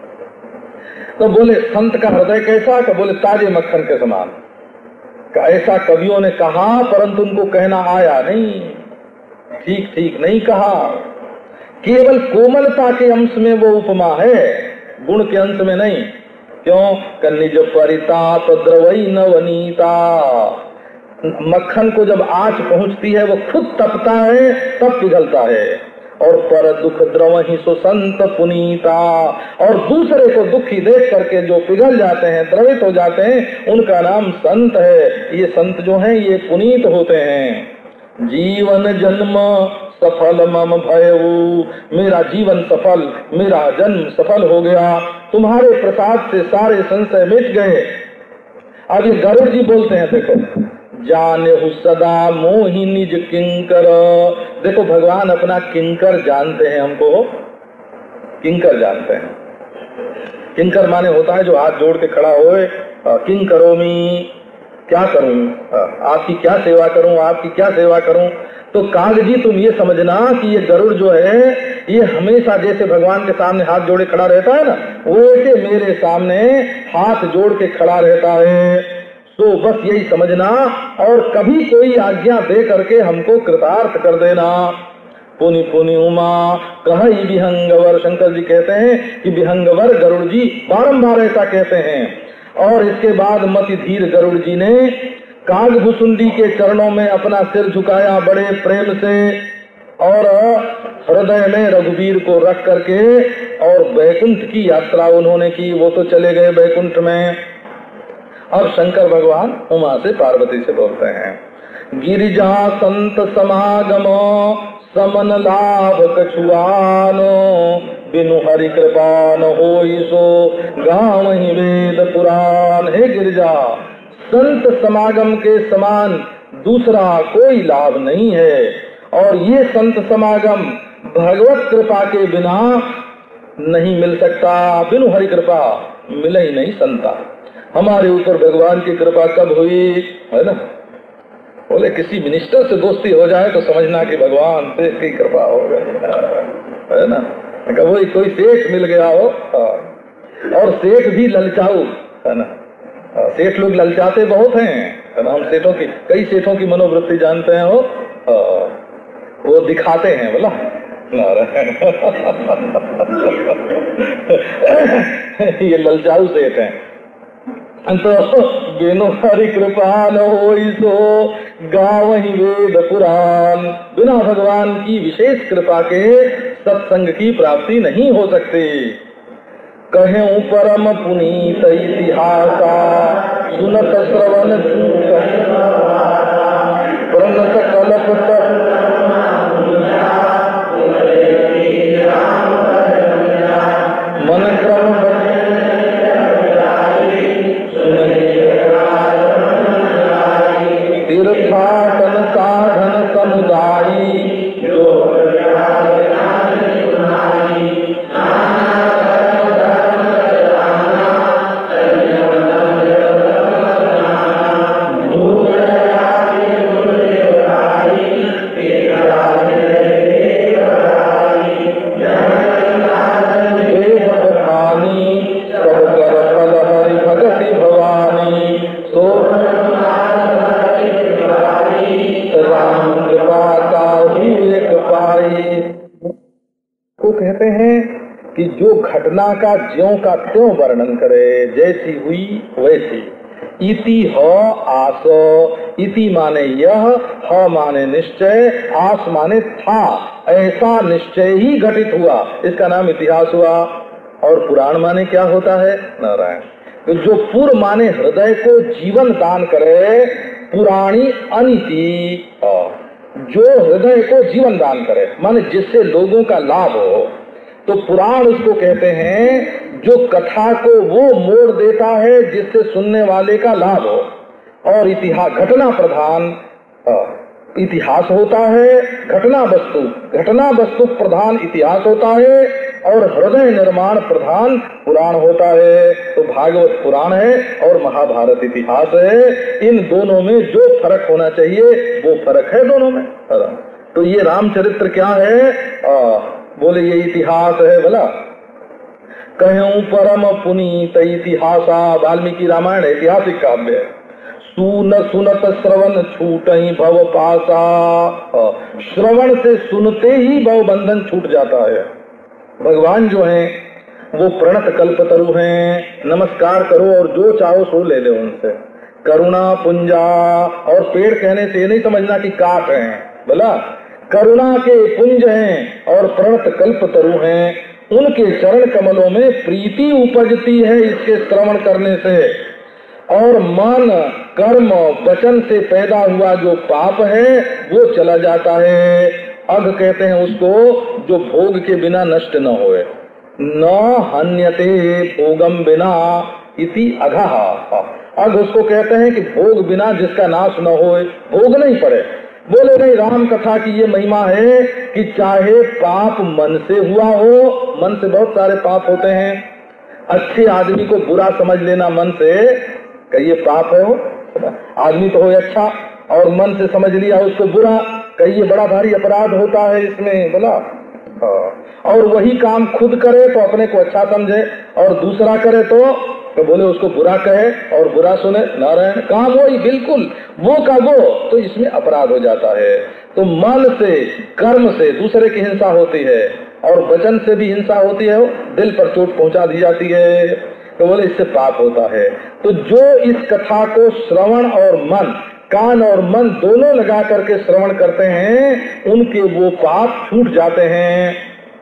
तो बोले संत का हृदय कैसा, का बोले ताजे मक्खन के समान का, ऐसा कवियों ने कहा, परंतु उनको कहना आया नहीं, ठीक ठीक नहीं कहा। केवल कोमलता के अंश में वो उपमा है, गुण के अंश में नहीं। क्यों? निज परिताप द्रवई नवनीता, मक्खन को जब आंच पहुंचती है वो खुद तपता है तब पिघलता है, और पर दुख द्रवहि सो संत पुनीता, और दूसरे को दुखी देख करके जो पिघल जाते हैं, द्रवित हो जाते हैं, उनका नाम संत है। ये संत जो हैं ये पुनीत होते हैं। जीवन जन्म सफल मम भयऊ, मेरा जीवन सफल, मेरा जन्म सफल हो गया, तुम्हारे प्रसाद से सारे संशय मिट गए। अब ये गरुड़ जी बोलते हैं, देखो, जाने सदा मोहि निज किंकर, देखो भगवान अपना किंकर जानते हैं, हमको किंकर जानते हैं। किंकर माने होता है जो हाथ जोड़ के खड़ा होए, किंग करोमी, क्या करूं, आपकी क्या सेवा करूं, आपकी क्या सेवा करूं। तो कागजी तुम ये समझना कि ये गरुड़ जो है ये हमेशा जैसे भगवान के सामने हाथ जोड़े खड़ा रहता है ना, वैसे मेरे सामने हाथ जोड़ के खड़ा रहता है। तो बस यही समझना, और कभी कोई आज्ञा दे करके हमको कृतार्थ कर देना। पुनि पुनि उमा कहि विहंगवर, शंकर जी कहते हैं कि विहंगवर गरुड़ जी बारंबार ऐसा कहते हैं। और इसके बाद मति धीर गरुड़ जी ने कागभुसुंडी के चरणों में अपना सिर झुकाया बड़े प्रेम से, और हृदय में रघुवीर को रख करके, और बैकुंठ की यात्रा उन्होंने की। वो तो चले गए बैकुंठ में। अब शंकर भगवान उमा से, पार्वती से बोलते हैं, गिरिजा संत समागम समन लाभ कछुआनो, बिनु हरि कृपा न होई सो गावहि वेद पुराण। हे गिरिजा, संत समागम के समान दूसरा कोई लाभ नहीं है, और ये संत समागम भगवत कृपा के बिना नहीं मिल सकता। बिनु हरि कृपा मिले ही नहीं संता। हमारे ऊपर भगवान की कृपा कब हुई, है ना? बोले किसी मिनिस्टर से दोस्ती हो जाए तो समझना कि भगवान से की कृपा हो गई, है ना? वही कोई सेठ मिल गया हो, और सेठ भी ललचाऊ, है ना? सेठ लोग ललचाते बहुत हैं, है ना? हम सेठों की, कई सेठों की मनोवृत्ति जानते हैं, वो दिखाते हैं बोला ये ललचाऊ सेठ हैं। तो बिनु हरि कृपा न होई सो गावहि वेद पुराण, बिना भगवान की विशेष कृपा के सत्संग की प्राप्ति नहीं हो सकती। कहें परम पुनीत इतिहासा सुनत श्रवण प्रणत कल्प मन क्रम तीर्थाटन साधन समुदायी कहते हैं कि जो घटना का ज्यों का त्यों वर्णन करे, जैसी हुई वैसी। इति ह आस, इति माने यह, ह माने निश्चय, आस माने था, ऐसा निश्चय ही घटित हुआ, इसका नाम इतिहास हुआ। और पुराण माने क्या होता है? नारायण। तो जो पूर्व माने हृदय को जीवन दान करे, पुराणी अनिति, जो हृदय को जीवन दान करे माने जिससे लोगों का लाभ हो, तो पुराण उसको कहते हैं जो कथा को वो मोड़ देता है जिससे सुनने वाले का लाभ हो। और इतिहास घटना प्रधान इतिहास होता है, घटना वस्तु प्रधान इतिहास होता है, और हृदय निर्माण प्रधान पुराण होता है। तो भागवत पुराण है और महाभारत इतिहास है। इन दोनों में जो फर्क होना चाहिए वो फर्क है दोनों में। तो ये रामचरित्र क्या है? बोले ये इतिहास है। बोला कहूं परम पुनीत इतिहासा, वाल्मीकि रामायण ऐतिहासिक काव्य है। सुन सुनत श्रवण छूटहि भव पासा, श्रवण से सुनते ही भव बंधन छूट जाता है। भगवान जो हैं वो प्रणत कल्पतरु हैं, नमस्कार करो और जो चाहो सो ले लो उनसे। करुणा पुंजा, और पेड़ कहने से ये नहीं समझना कि काट हैं, बोला करुणा के पुंज हैं और प्रणत कल्पतरु हैं। उनके चरण कमलों में प्रीति उपजती है इसके श्रवण करने से, और मन कर्म वचन से पैदा हुआ जो पाप है वो चला जाता है। अघ कहते हैं उसको जो भोग के बिना नष्ट न होए। न हन्यते भोगम बिना इति अघः, अघ उसको कहते हैं कि भोग बिना जिसका नाश न होए, भोग नहीं पड़े। बोले नहीं, राम कथा की ये महिमा है कि चाहे पाप मन से हुआ हो, मन से बहुत सारे पाप होते हैं। अच्छे आदमी को बुरा समझ लेना मन से, कहिए पाप है वो। आदमी तो हो अच्छा और मन से समझ लिया उसको बुरा, कहिए बड़ा भारी अपराध होता है इसमें। बोला और वही काम खुद करे तो अपने को अच्छा समझे, और दूसरा करे तो बोले उसको बुरा कहे और बुरा सुने। नारायण, काम वही बिल्कुल वो का वो, तो इसमें अपराध हो जाता है। तो मन से कर्म से दूसरे की हिंसा होती है, और वचन से भी हिंसा होती है, दिल पर चोट पहुंचा दी जाती है, तो बोले इससे पाप होता है। तो जो इस कथा को श्रवण और मन, कान और मन दोनों लगा करके श्रवण करते हैं, उनके वो पाप छूट जाते हैं।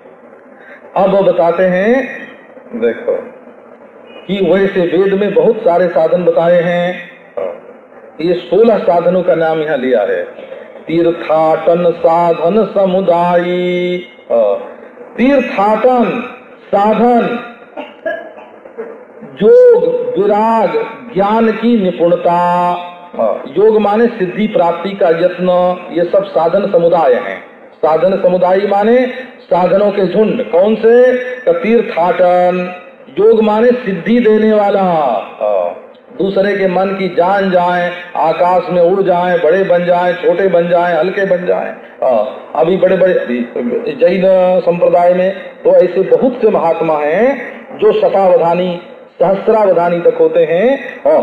अब वो बताते हैं, देखो कि वैसे वेद में बहुत सारे साधन बताए हैं। ये 16 साधनों का नाम यहाँ लिया है। तीर्थाटन साधन समुदायी, तीर्थाटन साधन, योग विराग ज्ञान की निपुणता, योग माने सिद्धि प्राप्ति का यत्न, ये सब साधन समुदाय हैं। साधन समुदाय माने साधनों के झुंड। कौन से? तीर्थाटन, योग माने सिद्धि देने वाला, दूसरे के मन की जान जाएं, आकाश में उड़ जाएं, बड़े बन जाएं, छोटे बन जाएं, हल्के बन जाएं। अभी बड़े बड़े जैन संप्रदाय में तो ऐसे बहुत से महात्मा हैं जो शतावधानी सहस्रावधानी तक होते हैं और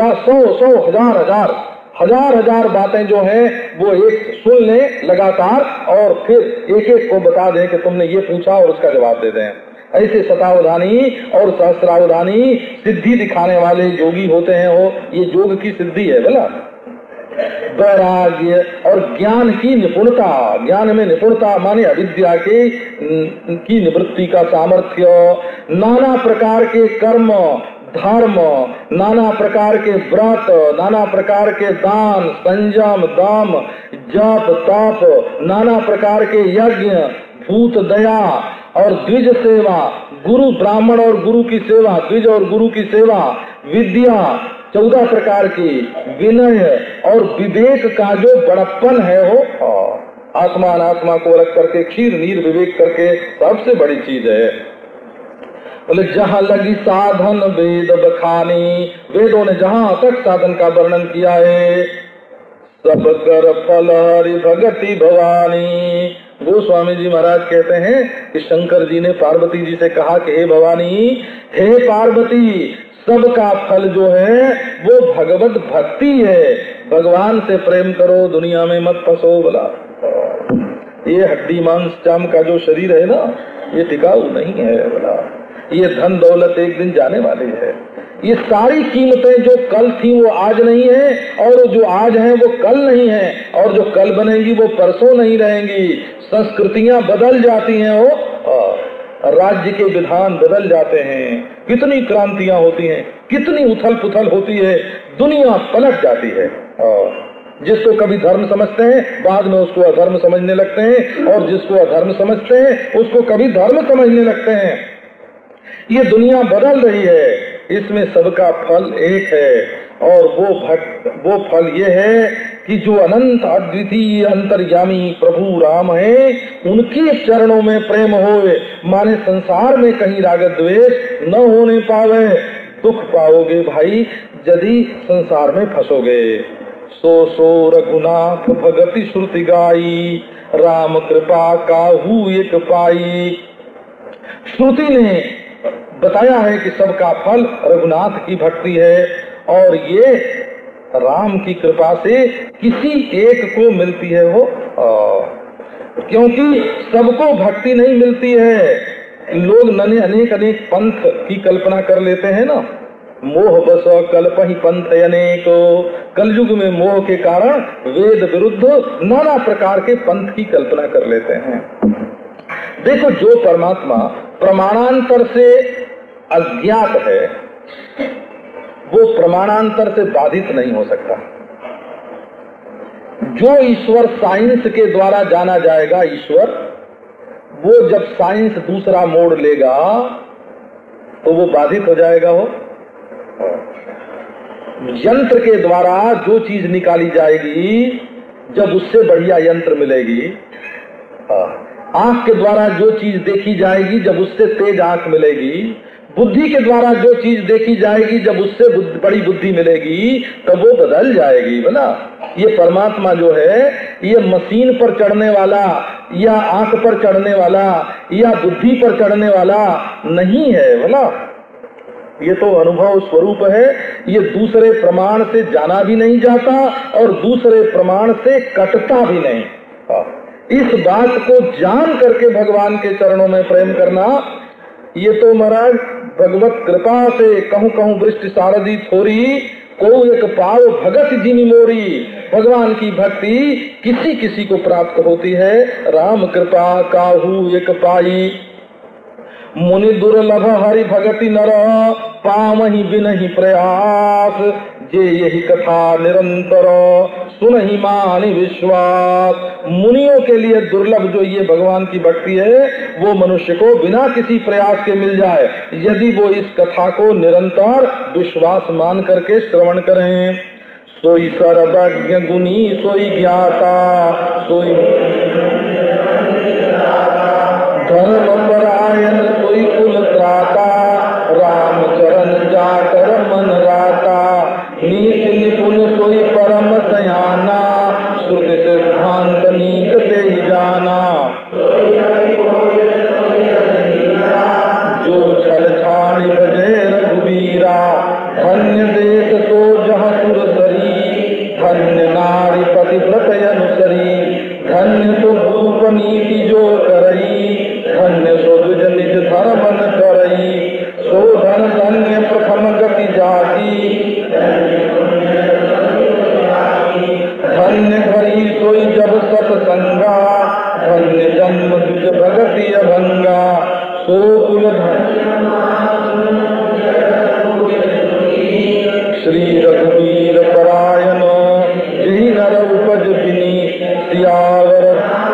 हजार बातें जो हैं वो एक सुन ले लगातार और फिर एक एक को बता दें कि तुमने ये पूछा और उसका जवाब दे दें। ऐसे शतावधानी और सहस्रावधानी सिद्धि दिखाने वाले योगी होते हैं। वो ये योग की सिद्धि है बोला। वैराग्य और ज्ञान की निपुणता, ज्ञान में निपुणता माने अविद्या की निवृत्ति का सामर्थ्य, नाना प्रकार के कर्म धर्म, नाना प्रकार के व्रत, नाना प्रकार के दान, संयम, दम, जप, तप, नाना प्रकार के यज्ञ, भूत दया और द्विज सेवा, गुरु ब्राह्मण और गुरु की सेवा, द्विज और गुरु की सेवा, विद्या 14 प्रकार की, विनय और विवेक का जो बड़प्पन है हो, आत्मा अनात्मा को अलग करके क्षीर नीर विवेक करके सबसे बड़ी चीज है। बोले जहाँ लगी साधन वेद बखानी, वेदों ने जहाँ तक साधन का वर्णन किया है, सब कर फल हरि भगति भवानी। गोस्वामी जी महाराज कहते हैं कि शंकर जी ने पार्वती जी से कहा कि हे भवानी, हे पार्वती, सबका फल जो है वो भगवत भक्ति है, भगवान से प्रेम करो, दुनिया में मत फंसो। बोला ये हड्डी मांस चाम का जो शरीर है ना, ये टिकाऊ नहीं है। बोला ये धन दौलत एक दिन जाने वाली है। ये सारी कीमतें जो कल थी वो आज नहीं है, और जो आज है वो कल नहीं है, और जो कल बनेंगी वो परसों नहीं रहेंगी। संस्कृतियां बदल जाती हैं, वो राज्य के विधान बदल जाते हैं, कितनी क्रांतियां होती हैं, कितनी उथल पुथल होती है, दुनिया पलट जाती है। जिसको कभी धर्म समझते हैं बाद में उसको अधर्म समझने लगते हैं, और जिसको अधर्म समझते हैं उसको कभी धर्म समझने लगते हैं। ये दुनिया बदल रही है, इसमें सबका फल एक है, और वो फल ये है कि जो अनंत अद्वितीय अंतर्यामी प्रभु राम है, उनके चरणों में प्रेम होए, माने संसार में कहीं राग द्वेष न होने पावे। दुख पाओगे भाई यदि संसार में फंसोगे। सो रघुनाथ भगति श्रुति गाई, राम कृपा काहू एक पाई। श्रुति ने बताया है कि सबका फल रघुनाथ की भक्ति है, और ये राम की कृपा से किसी एक को मिलती है वो, क्योंकि सबको भक्ति नहीं मिलती है। लोग अनेक अनेक पंथ की कल्पना कर लेते हैं ना, मोह बस कल्पहि पंथ अनेक। कलयुग में मोह के कारण वेद विरुद्ध नाना प्रकार के पंथ की कल्पना कर लेते हैं। देखो, जो परमात्मा प्रमाणांतर से अज्ञात है वो प्रमाणांतर से बाधित नहीं हो सकता। जो ईश्वर साइंस के द्वारा जाना जाएगा ईश्वर, वो जब साइंस दूसरा मोड़ लेगा तो वो बाधित हो जाएगा। हो यंत्र के द्वारा जो चीज निकाली जाएगी, जब उससे बढ़िया यंत्र मिलेगी, आंख के द्वारा जो चीज देखी जाएगी जब उससे तेज आंख मिलेगी, बुद्धि के द्वारा जो चीज देखी जाएगी जब उससे बड़ी बुद्धि मिलेगी, तब वो बदल जाएगी। बोला ये परमात्मा जो है ये मशीन पर चढ़ने वाला या आंख पर चढ़ने वाला या बुद्धि पर चढ़ने वाला नहीं है। बोला ये तो अनुभव स्वरूप है, ये दूसरे प्रमाण से जाना भी नहीं जाता और दूसरे प्रमाण से कटता भी नहीं। इस बात को जान करके भगवान के चरणों में प्रेम करना, ये तो महाराज भगवत कृपा से कहूँ कहूँ वृष्टि सारदी थोरी, को एक पाव भगत जिनी मोरी। भगवान की भक्ति किसी किसी को प्राप्त होती है, राम कृपा काहू एक पाई। मुनि दुर्लभ हरि भगति नर, पामहि बिनहि प्रयास। जे यही कथा निरंतर, सुनहि मानि विश्वास। मुनियों के लिए दुर्लभ जो ये भगवान की भक्ति है, वो मनुष्य को बिना किसी प्रयास के मिल जाए, यदि वो इस कथा को निरंतर विश्वास मान करके श्रवण करें। सोई सर्वज्ञ गुणी सोई ज्ञाता, सोई धर्म परायण सोई कुल त्राता। राम चरण जाकर मन राता, धन धन्य प्रथम गति जाकी, धन्य घड़ी सोई जब सत्संगा, धन्य जन्म द्विज भगति अभंगा, सो कुल श्री रघुवीर परायण, यही नर उपज बिनी सियावर।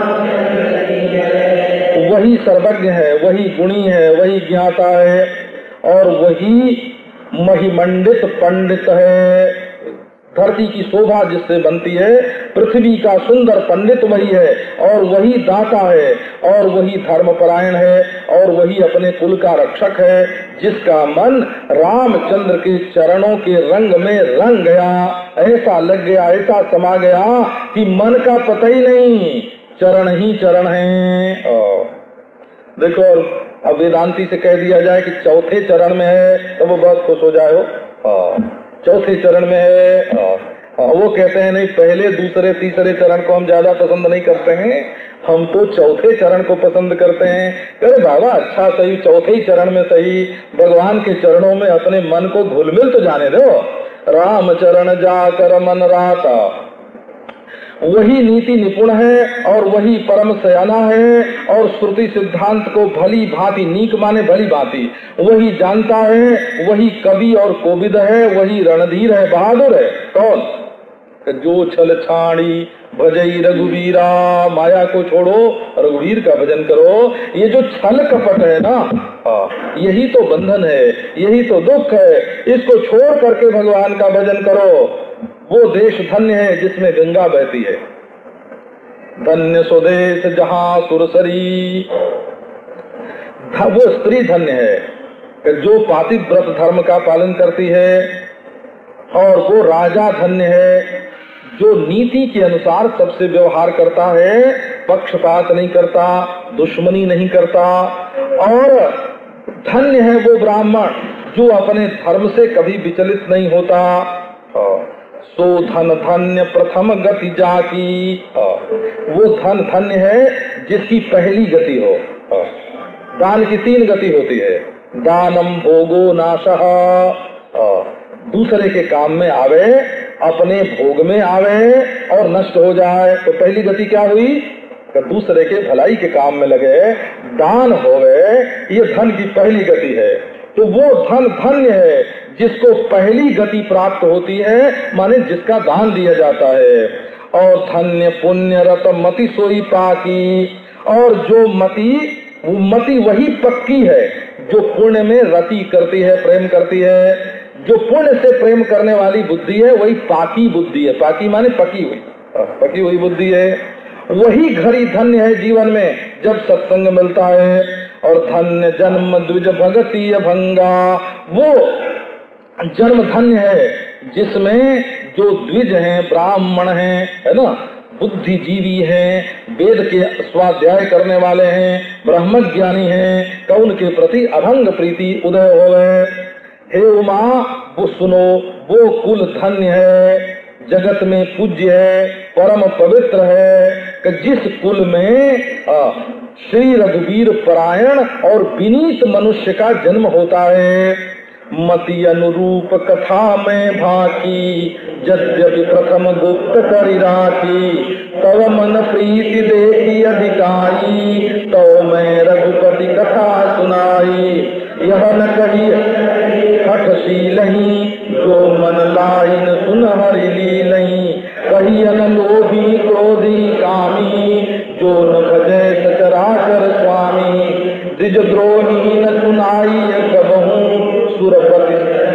वही सर्वज्ञ है, वही गुणी है, वही ज्ञाता है और वही महिमंडित पंडित है। धरती की शोभा जिससे बनती है, पृथ्वी का सुंदर पंडित वही है और वही दाता है और वही धर्मपरायण है और वही अपने कुल का रक्षक है, जिसका मन रामचंद्र के चरणों के रंग में रंग गया, ऐसा लग गया, ऐसा समा गया कि मन का पता ही नहीं, चरण ही चरण है। देखो, अब वेदांती से कह दिया जाए कि चौथे चरण में है तो वो बहुत खुश हो जाए हो। चौथे चरण में है, वो कहते हैं नहीं, पहले दूसरे तीसरे चरण को हम ज्यादा पसंद नहीं करते हैं, हम तो चौथे चरण को पसंद करते हैं। अरे बाबा, अच्छा सही, चौथे ही चरण में सही, भगवान के चरणों में अपने मन को घुल मिल तो जाने दो। राम चरण जाकर मन राता, वही नीति निपुण है और वही परम सयाना है और श्रुति सिद्धांत को भली भांति, नीक माने भली भांति, वही जानता है, वही कवि और कोविद है, वही रणधीर है, बहादुर है। कौन? जो छल छाड़ी भजई रघुवीरा, माया को छोड़ो, रघुवीर का भजन करो। ये जो छल कपट है ना, यही तो बंधन है, यही तो दुख है। इसको छोड़ करके भगवान का भजन करो। वो देश धन्य है जिसमें गंगा बहती है। धन्य स्वदेश जहां सुरसरी, वो स्त्री धन्य है जो पातिव्रत धर्म का पालन करती है, और वो राजा धन्य है जो नीति के अनुसार सबसे व्यवहार करता है, पक्षपात नहीं करता, दुश्मनी नहीं करता। और धन्य है वो ब्राह्मण जो अपने धर्म से कभी विचलित नहीं होता। सो धन धन्य प्रथम गति जाकी, वो धन धन्य है जिसकी पहली गति हो। दान की 3 गति होती है, दानम भोगो नाशः, दूसरे के काम में आवे, अपने भोग में आवे और नष्ट हो जाए। तो पहली गति क्या हुई कि दूसरे के भलाई के काम में लगे, दान होवे, ये धन की पहली गति है। तो वो धन धन्य है जिसको पहली गति प्राप्त होती है, माने जिसका दान दिया जाता है। और धन्य पुण्य रत मति सोई पाकी, और जो मति, वो मति वही पक्की है जो पुण्य में रति करती है, प्रेम करती है। जो पुण्य से प्रेम करने वाली बुद्धि है वही पाकी बुद्धि है। पाकी माने पकी हुई बुद्धि है। वही घड़ी धन्य है जीवन में जब सत्संग मिलता है। और धन्य जन्म द्विज भगति अभंगा, वो जन्म धन्य है जिसमें जो द्विज हैं, ब्राह्मण हैं, है ना, बुद्धिजीवी हैं, वेद के स्वाध्याय करने वाले हैं, ब्रह्मज्ञानी हैं, तो उनके प्रति अभंग प्रीति उदय हो गए। हे उमा, वो सुनो, वो कुल धन्य है, जगत में पूज्य है, परम पवित्र है कि जिस कुल में श्री रघुवीर परायण और विनीत मनुष्य का जन्म होता है। मति अनुरूप कथा में भाकी, यद्यपि प्रथम गुप्त करि राखी, तव मन प्रीति देखी अधिकारी, तव मैं रघुपति कथा सुनाई। यह न कही हठशीलहि, जो मन लाइन सुन हरि लीलहि, कही न लोभी क्रोधी कामी, जो न भजे सचराचर स्वामी। द्विजद्रोही न सुनाई कबहू, सुरपति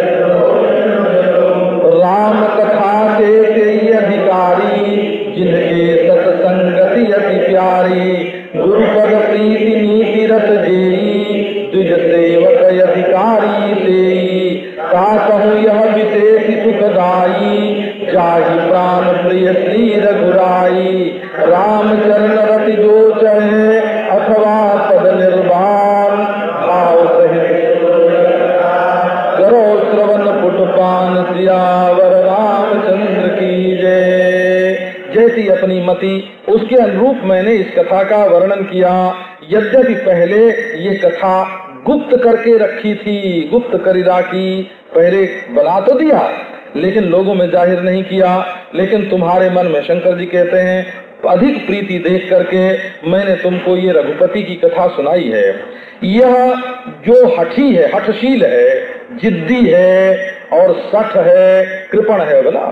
राम कथा के अधिकारी, जिनके सत्संगति अति प्यारी। गुरुपद प्रीति नीति रस जेई, द्विज सेवक अधिकारी देई। का कहूँ यह विशेष सुखदाई, जाहि प्राण प्रिय श्री रघुराई। राम चरण रति जो चढ़े, अथवा पद निर्वाण, भाव सहित करो श्रवण पुटपान। सियावर रामचंद्र की जय। जैसी अपनी मति, उसके अनुरूप मैंने इस कथा का वर्णन किया। यद्यपि पहले ये कथा गुप्त करके रखी थी, गुप्त करी राखी, पहले बना तो दिया लेकिन लोगों में जाहिर नहीं किया। लेकिन तुम्हारे मन में, शंकर जी कहते हैं, अधिक प्रीति देख करके मैंने तुमको ये रघुपति की कथा सुनाई है। यह जो हठी है, हठशील है, जिद्दी है और सठ है, कृपण है बोला,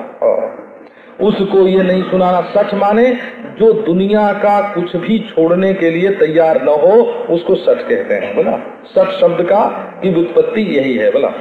उसको ये नहीं सुनाना। सठ माने जो दुनिया का कुछ भी छोड़ने के लिए तैयार न हो, उसको सठ कहते हैं बोला। सठ शब्द का की व्युत्पत्ति यही है बोला।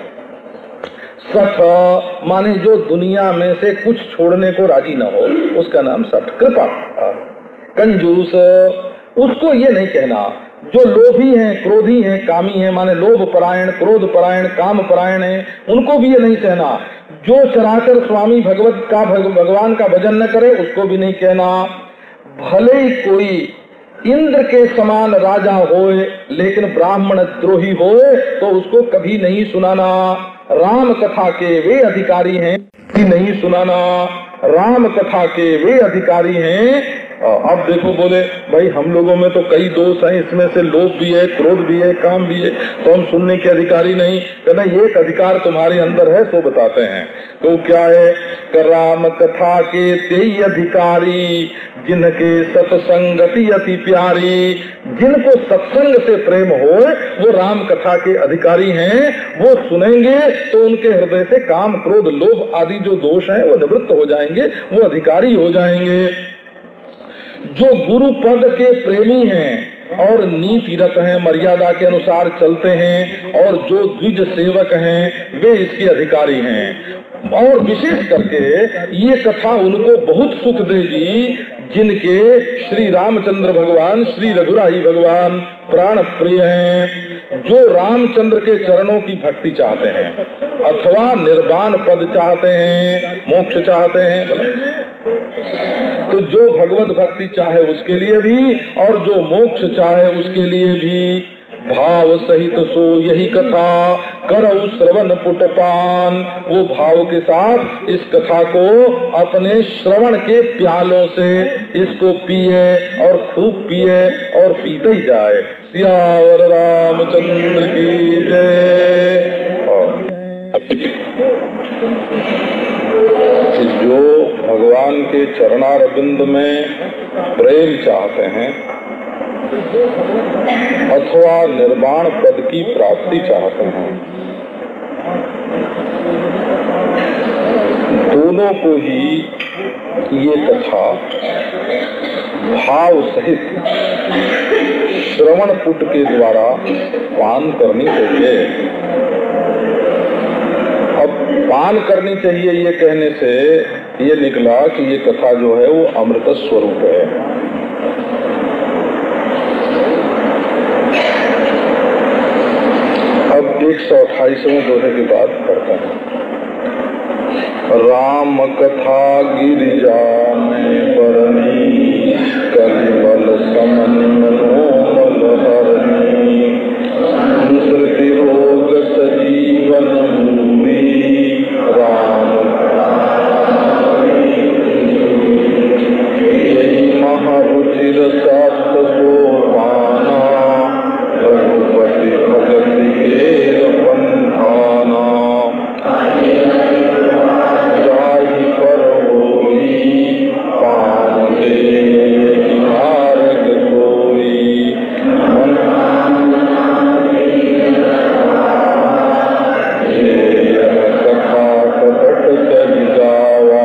सठ माने जो दुनिया में से कुछ छोड़ने को राजी न हो, उसका नाम सठ। कृपा, कंजूस, उसको ये नहीं कहना। जो लोभी हैं, क्रोधी हैं, कामी हैं, माने लोभ परायण, क्रोध परायण, काम परायण है, उनको भी ये नहीं कहना। जो चराचर स्वामी भगवान का भजन न करे, उसको भी नहीं कहना। भले ही कोई इंद्र के समान राजा होए लेकिन ब्राह्मण द्रोही होए तो उसको कभी नहीं सुनाना। राम कथा के वे अधिकारी हैं कि नहीं सुनाना। राम कथा के वे अधिकारी हैं। अब देखो, बोले भाई हम लोगों में तो कई दोष हैं, इसमें से लोभ भी है, क्रोध भी है, काम भी है, तो हम सुनने के अधिकारी नहीं। कहना एक अधिकार तुम्हारे अंदर है, तो बताते हैं। तो क्या है? राम कथा के तेई अधिकारी, जिनके सत्संगति अति प्यारी। जिनको सत्संग से प्रेम हो वो राम कथा के अधिकारी हैं। वो सुनेंगे तो उनके हृदय से काम, क्रोध, लोभ आदि जो दोष हैं वो निवृत्त हो जाएंगे, वो अधिकारी हो जाएंगे। जो गुरु पद के प्रेमी हैं और नीतिरत हैं, मर्यादा के अनुसार चलते हैं, और जो द्विज सेवक हैं वे इसके अधिकारी हैं। और विशेष करके ये कथा उनको बहुत सुख देगी जिनके श्री रामचंद्र भगवान, श्री रघुराई भगवान प्राण प्रिय हैं। जो रामचंद्र के चरणों की भक्ति चाहते हैं अथवा निर्वाण पद चाहते हैं, मोक्ष चाहते हैं, तो जो भगवत भक्ति चाहे उसके लिए भी और जो मोक्ष चाहे उसके लिए भी भाव सहित सो यही कथा करऊ श्रवण पुटपान। वो भाव के साथ इस कथा को अपने श्रवण के प्यालों से इसको पिए और खूब पिए और पीते ही जाए। सियावर रामचंद्र की जय। जो भगवान के चरणारविंद में प्रेम चाहते हैं अथवा निर्वाण पद की प्राप्ति चाहते हैं, दोनों को ही ये कथा भाव सहित श्रवण पुट के द्वारा पान करनी चाहिए। अब पान करनी चाहिए ये कहने से ये निकला कि ये कथा जो है वो अमृत स्वरूप है। अब 128वें दोहे की बात करते हैं। राम कथा गिरिजा में बरनी, कलिबल समन मनोमल हरनी। संस्कृति रोग सजीवन भूमि, राम यही महारुचिर शास्त्र शोभाना। रघुपति भगति के बंधाना, जाहि पर होई पाम दे मार्ग कोई। कथा कपट तज जावा,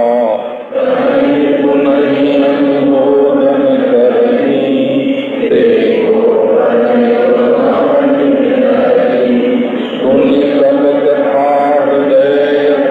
पुनहि अनुमोदन करनी। सुनि सब कथा हृदय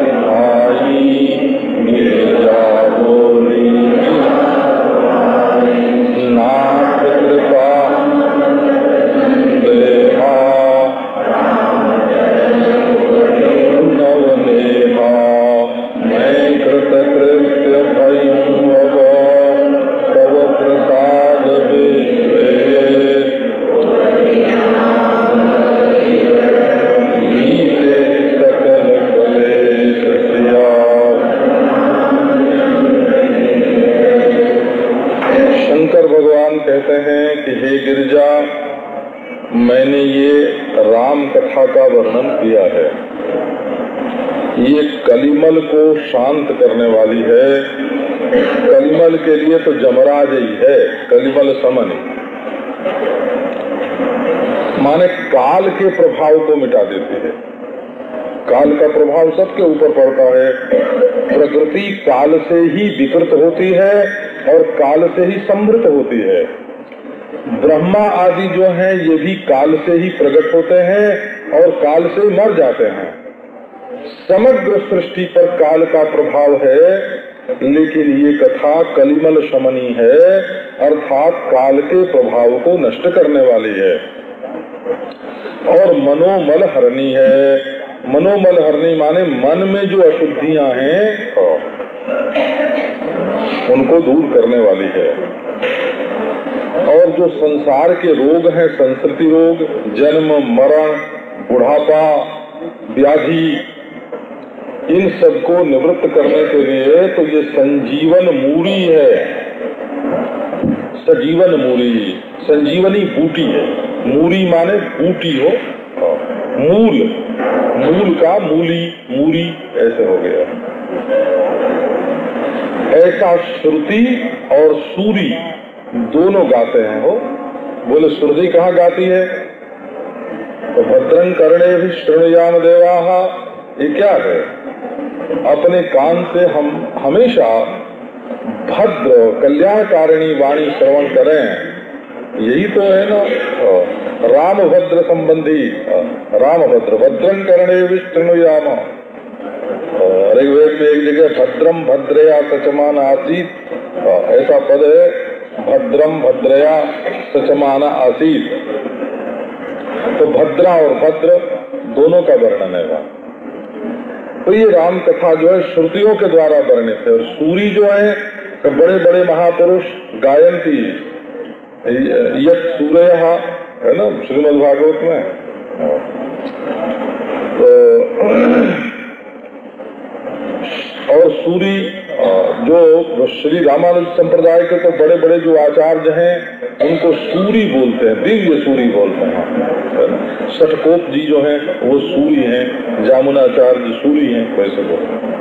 ये कलिमल को शांत करने वाली है। कलिमल के लिए तो जमराज ही है, कलिमल समन, माने काल के प्रभाव को मिटा देती है। काल का प्रभाव सबके ऊपर पड़ता है। प्रकृति काल से ही विकृत होती है और काल से ही समृद्ध होती है। ब्रह्मा आदि जो हैं ये भी काल से ही प्रकट होते हैं और काल से मर जाते हैं। समग्र सृष्टि पर काल का प्रभाव है, लेकिन ये कथा कलिमल शमनी है, अर्थात काल के प्रभाव को नष्ट करने वाली है और मनोमल हरणी है। मनोमल हरणी माने मन में जो अशुद्धियां हैं उनको दूर करने वाली है। और जो संसार के रोग हैं, संस्कृति रोग, जन्म मरण, बुढ़ापा, व्याधि, इन सबको निवृत्त करने के लिए तो ये संजीवन मूरी है। सजीवन मूरी, संजीवनी बूटी है। मूरी माने बूटी हो, मूल, मूल का मूली, मूरी ऐसे हो गया। ऐसा श्रुति और सूरी दोनों गाते हैं हो। बोले श्रुति कहाँ गाती है? तो भद्रं कर्णे भी शृणुयाम देवाः, ये क्या है? अपने कान से हम हमेशा भद्र कल्याणकारिणी वाणी श्रवण करें, यही तो है ना राम भद्र संबंधी। राम भद्र, भद्रं कर्णे भी शृणुयाम। ऋग्वेद में एक जगह भद्रम भद्रया सचमान आसीत, ऐसा पद है, भद्रम भद्रया सचमान आसीत। तो भद्रा और भद्र दोनों का वर्णन है। तो ये राम कथा जो है श्रुतियों के द्वारा वर्णित है। और सूरी जो है तो बड़े बड़े महापुरुष गायंती यत् सूर्यः है ना श्रीमद् भागवत में। तो और सूरी जो श्री रामानुज संप्रदाय के तो बड़े बड़े जो आचार्य हैं उनको सूरी बोलते हैं, दिव्य सूरी बोलते हैं। षटकोप जी जो हैं वो सूरी हैं, जामुनाचार्य सूरी हैं, वैसे बोलते हैं।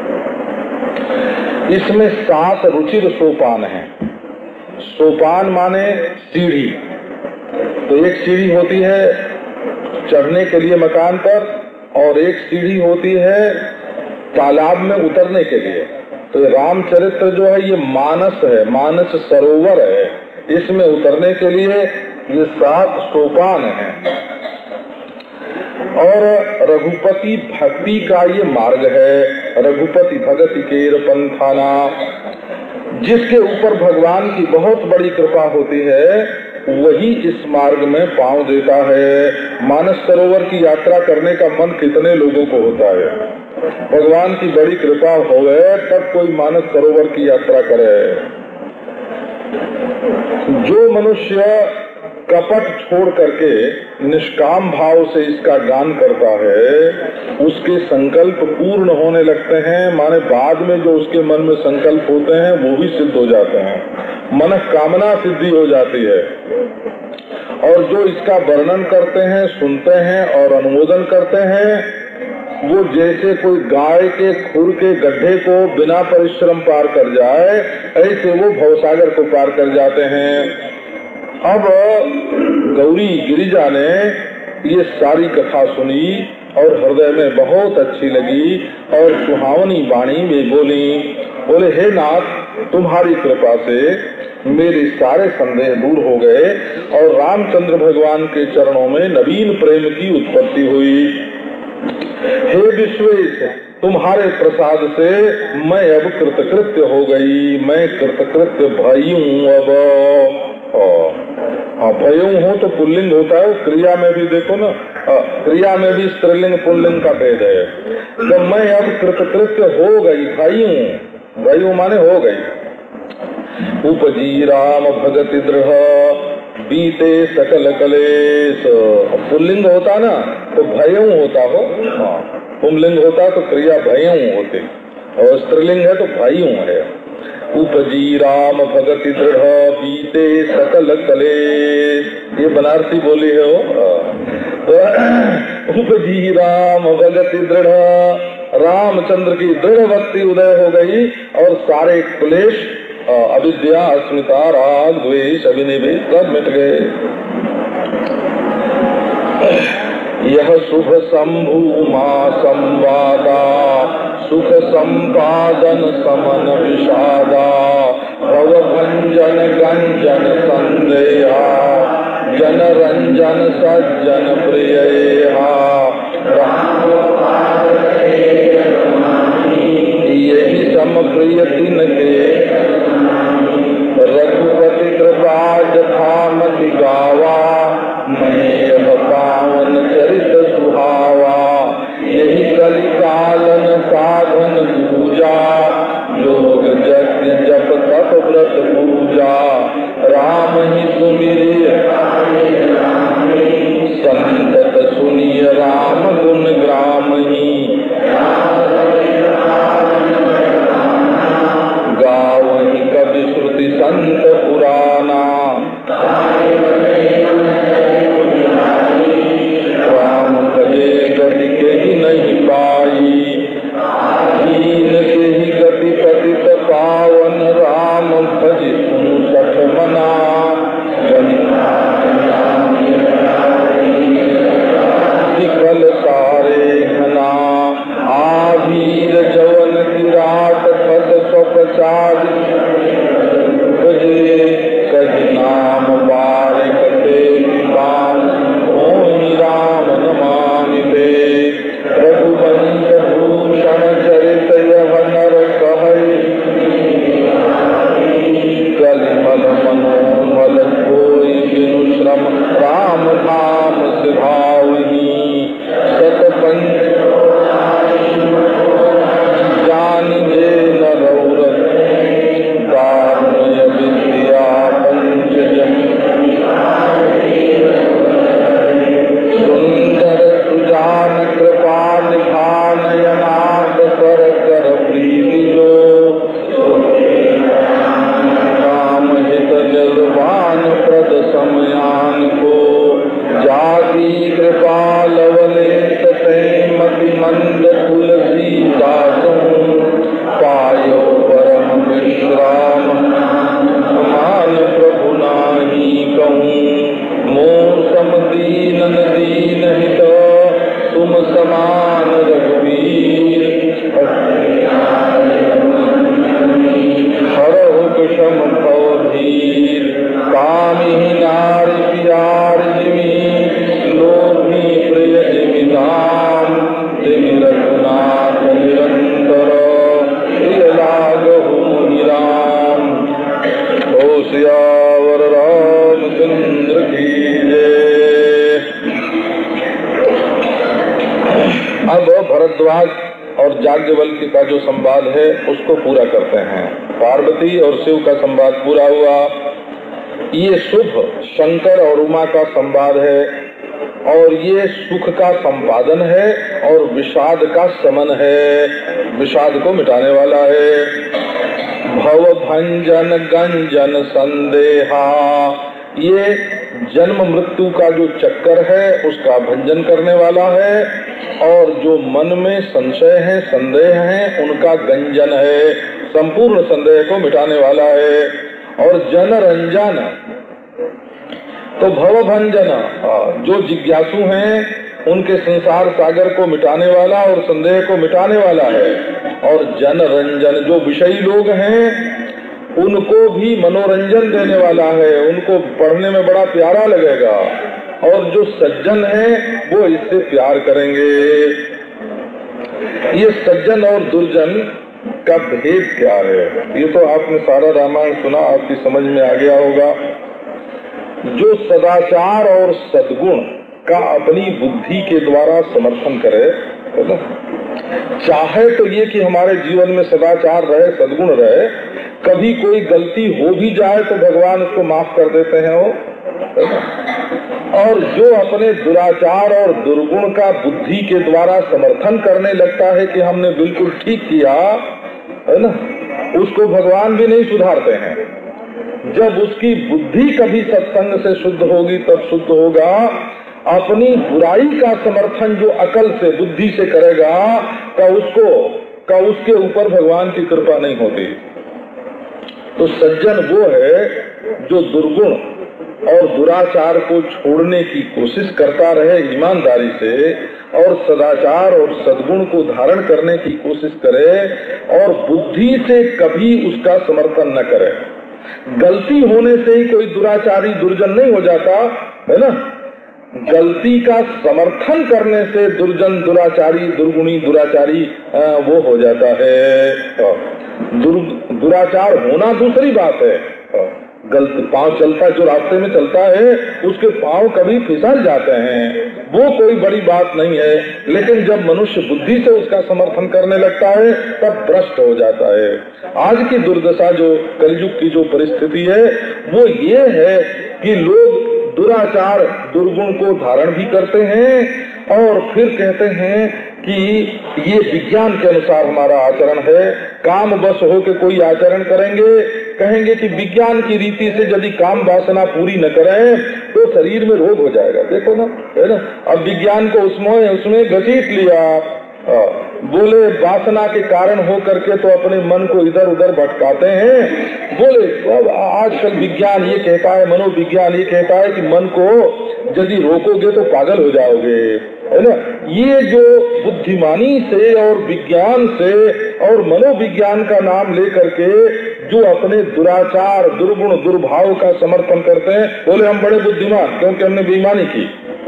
इसमें 7 रुचिर सोपान हैं। सोपान माने सीढ़ी। तो एक सीढ़ी होती है चढ़ने के लिए मकान पर और एक सीढ़ी होती है तालाब में उतरने के लिए। तो रामचरित्र जो है ये मानस है, मानस सरोवर है। इसमें उतरने के लिए ये 7 सोपान हैं। और रघुपति भक्ति का ये मार्ग है। रघुपति भगति केर पंथाना, जिसके ऊपर भगवान की बहुत बड़ी कृपा होती है वही इस मार्ग में पांव देता है। मानस सरोवर की यात्रा करने का मन कितने लोगों को होता है? भगवान की बड़ी कृपा हो गए तब कोई मानस सरोवर की यात्रा करे। जो मनुष्य कपट छोड़ करके निष्काम भाव से इसका गान करता है उसके संकल्प पूर्ण होने लगते हैं। माने बाद में जो उसके मन में संकल्प होते हैं वो भी सिद्ध हो जाते हैं, मनोकामना सिद्धि हो जाती है। और जो इसका वर्णन करते हैं, सुनते हैं और अनुमोदन करते हैं वो जैसे कोई गाय के खुर के गड्ढे को बिना परिश्रम पार कर जाए ऐसे वो भवसागर को पार कर जाते हैं। अब गौरी गिरिजा ने ये सारी कथा सुनी और हृदय में बहुत अच्छी लगी और सुहावनी वाणी में बोली। बोले हे नाथ, तुम्हारी कृपा से मेरे सारे संदेह दूर हो गए और रामचंद्र भगवान के चरणों में नवीन प्रेम की उत्पत्ति हुई। हे विश्वेश, तुम्हारे प्रसाद से मैं अब कृतकृत्य हो गई, मैं कृतकृत्य भई हूँ। अब भयऊ हो तो पुल्लिंग होता है, क्रिया में भी देखो ना, क्रिया में भी स्त्रीलिंग पुल्लिंग का भेद है। तो मैं अब कृतकृत्य हो गई, भई हूँ, भयऊ माने हो गई। उपजी राम भगति दृढ़ बीते सकल कलेश। पुल्लिंग होता ना तो भयऊ होता हो, पुंलिंग होता तो क्रिया भयऊ होती, और स्त्रीलिंग है तो भयऊ है। उपजी राम भगति दृढ़ बीते सकल कलेश, ये बनारसी बोली है वो। तो उपजी राम भगति दृढ़ रामचंद्र की दृढ़ भक्ति उदय हो गई और सारे क्लेश, अविद्या, अस्मिता, राग, द्वेष, अभिनिवेश सब मिट गए। यह शुभ शंभु मां संवादा, सुख संपादन समन विषादा, भव भंजन गंजन संदेहा, जन रंजन सज्जन प्रियहा, यही सम प्रिय तिनके, रघुपति कृपा जथामति गावा, मैं पावन चरित सुहावा, यही कलिकालन साधन पूजा, योग यज्ञ जप तप व्रत पूजा, राम ही सुमिरिय संतत सुनिय, राम गुण ग्राम ही, गावहि कवि श्रुति संत पुराना, राम भजे गति के ही नहीं पाई, दीन के ही गति पतित पावन, राम भज सुनु सठ मना, विकल सारे घना, आभीर जवन की रात पद स्वपचार, बजे कही नाम बारिक ते विमान, ओहि राम नमामि ते, रघुवंश भूषण चरित यह नर कहै, कलिमल मनोमल कोई बिनु श्रम, राम नाम सिधावहि, सत पंच जान जे नरौरथ, दारुण्य विद्या पंचजन, सुंदर सुजान कृपा निधानयनाथ, कर कर प्रीति जो, राम हित निर्वाण प्रद समयान को, जाति कृपा लवलेश मति मंद तुलसीदासों, पायो परम विश्राम, मान प्रभु नाही कहूँ, मोर सम दीनन दीन हित, तुम समान रघुवीर, हरहु विषम भव धीर, कामिहि नारि प्यारि जिमि, लोभी प्रिय जिमि नाम, तिमि रघुनाथ निरंतर, प्रिय लागहु मुनि राम। ओ सियावर रामचंद्र की जय। अब भरद्वाज और याज्ञवल्क्य का जो संवाद है उसको पूरा करते हैं। पार्वती और शिव का संवाद पूरा हुआ। ये शुभ शंकर और उमा का संवाद है और ये सुख का संपादन है और विषाद का शमन है, विषाद को मिटाने वाला है। भव भंजन गंजन संदेहा, ये जन्म मृत्यु का जो चक्कर है उसका भंजन करने वाला है और जो मन में संशय है, संदेह है, उनका गंजन है, संपूर्ण संदेह को मिटाने वाला है। और जन रंजन, तो भव भंजन, जो जिज्ञासु हैं उनके संसार सागर को मिटाने वाला और संदेह को मिटाने वाला है। और जन रंजन, जो विषयी लोग हैं उनको भी मनोरंजन देने वाला है, उनको पढ़ने में बड़ा प्यारा लगेगा। और जो सज्जन है वो इससे प्यार करेंगे। ये सज्जन और दुर्जन का भेद क्या है, ये तो आपने सारा रामायण सुना, आपकी समझ में आ गया होगा। जो सदाचार और सद्गुण का अपनी बुद्धि के द्वारा समर्थन करे, चाहे तो ये कि हमारे जीवन में सदाचार रहे, सद्गुण रहे, कभी कोई गलती हो भी जाए तो भगवान उसको माफ कर देते हैं वो। और जो अपने दुराचार और दुर्गुण का बुद्धि के द्वारा समर्थन करने लगता है कि हमने बिल्कुल ठीक किया, है ना, उसको भगवान भी नहीं सुधारते हैं। जब उसकी बुद्धि कभी सत्संग से शुद्ध होगी तब शुद्ध होगा। अपनी बुराई का समर्थन जो अकल से बुद्धि से करेगा का उसके ऊपर भगवान की कृपा नहीं होती। तो सज्जन वो है जो दुर्गुण और दुराचार को छोड़ने की कोशिश करता रहे ईमानदारी से, और सदाचार और सद्गुण को धारण करने की कोशिश करे, और बुद्धि से कभी उसका समर्थन न करे। गलती होने से ही कोई दुराचारी दुर्जन नहीं हो जाता है ना, गलती का समर्थन करने से दुर्जन दुराचारी दुर्गुणी दुराचारी वो हो जाता है। दुराचार होना दूसरी बात है, गलत पांव चलता जो रास्ते में चलता है उसके पांव कभी फिसल जाते हैं, वो कोई बड़ी बात नहीं है। लेकिन जब मनुष्य बुद्धि से उसका समर्थन करने लगता है तब भ्रष्ट हो जाता है। आज की दुर्दशा जो कलयुग की जो परिस्थिति है वो ये है कि लोग दुराचार दुर्गुण को धारण भी करते हैं और फिर कहते हैं कि ये विज्ञान के अनुसार हमारा आचरण है। काम बस हो के कोई आचरण करेंगे, कहेंगे कि विज्ञान की रीति से यदि काम वासना पूरी न करें तो शरीर में रोग हो जाएगा। देखो ना, है ना, अब विज्ञान को उसमें घसीट लिया, बोले वासना के कारण हो करके तो अपने मन को इधर उधर भटकाते हैं। बोले आजकल विज्ञान ये कहता है, मनोविज्ञान ये कहता है कि मन को यदि रोकोगे तो पागल हो जाओगे, है ना। ये जो बुद्धिमानी से और विज्ञान से और मनोविज्ञान का नाम लेकर के जो अपने दुराचार दुर्गुण दुर्भाव का समर्थन करते हैं, बोले हम बड़े बुद्धिमान क्योंकि हमने बेईमानी की।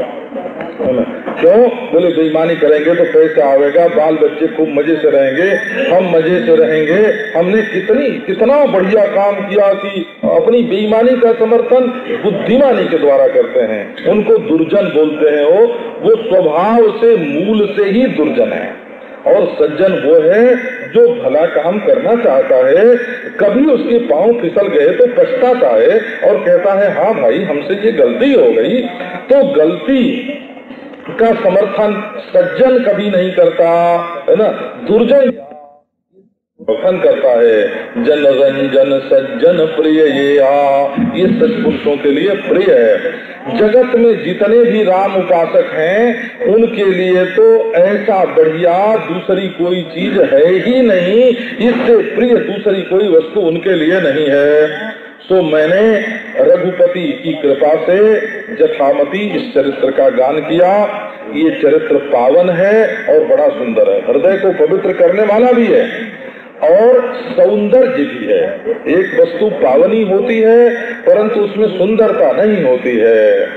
क्यों? बोले बेईमानी करेंगे तो पैसा आवेगा, बाल बच्चे खूब मजे से रहेंगे, हम मजे से रहेंगे। हमने कितना बढ़िया काम किया कि अपनी बेईमानी का समर्थन बुद्धिमानी के द्वारा करते हैं। उनको दुर्जन बोलते हैं। वो स्वभाव से मूल से ही दुर्जन है। और सज्जन वो है जो भला काम करना चाहता है, कभी उसके पांव फिसल गए तो पछताता है और कहता है हाँ भाई हमसे ये गलती हो गई। तो गलती का समर्थन सज्जन कभी नहीं करता, है ना, दुर्जन समर्थन करता है। जन रंजन सज्जन प्रिय ये सत्पुरुषों के लिए प्रिय है। जगत में जितने भी राम उपासक हैं उनके लिए तो ऐसा बढ़िया दूसरी कोई चीज है ही नहीं, इससे प्रिय दूसरी कोई वस्तु उनके लिए नहीं है। तो मैंने रघुपति की कृपा से जथामति इस चरित्र का गान किया। ये चरित्र पावन है और बड़ा सुंदर है, हृदय को पवित्र करने वाला भी है और सौंदर्य भी है। एक वस्तु पावनी होती है परंतु उसमें सुंदरता नहीं होती है,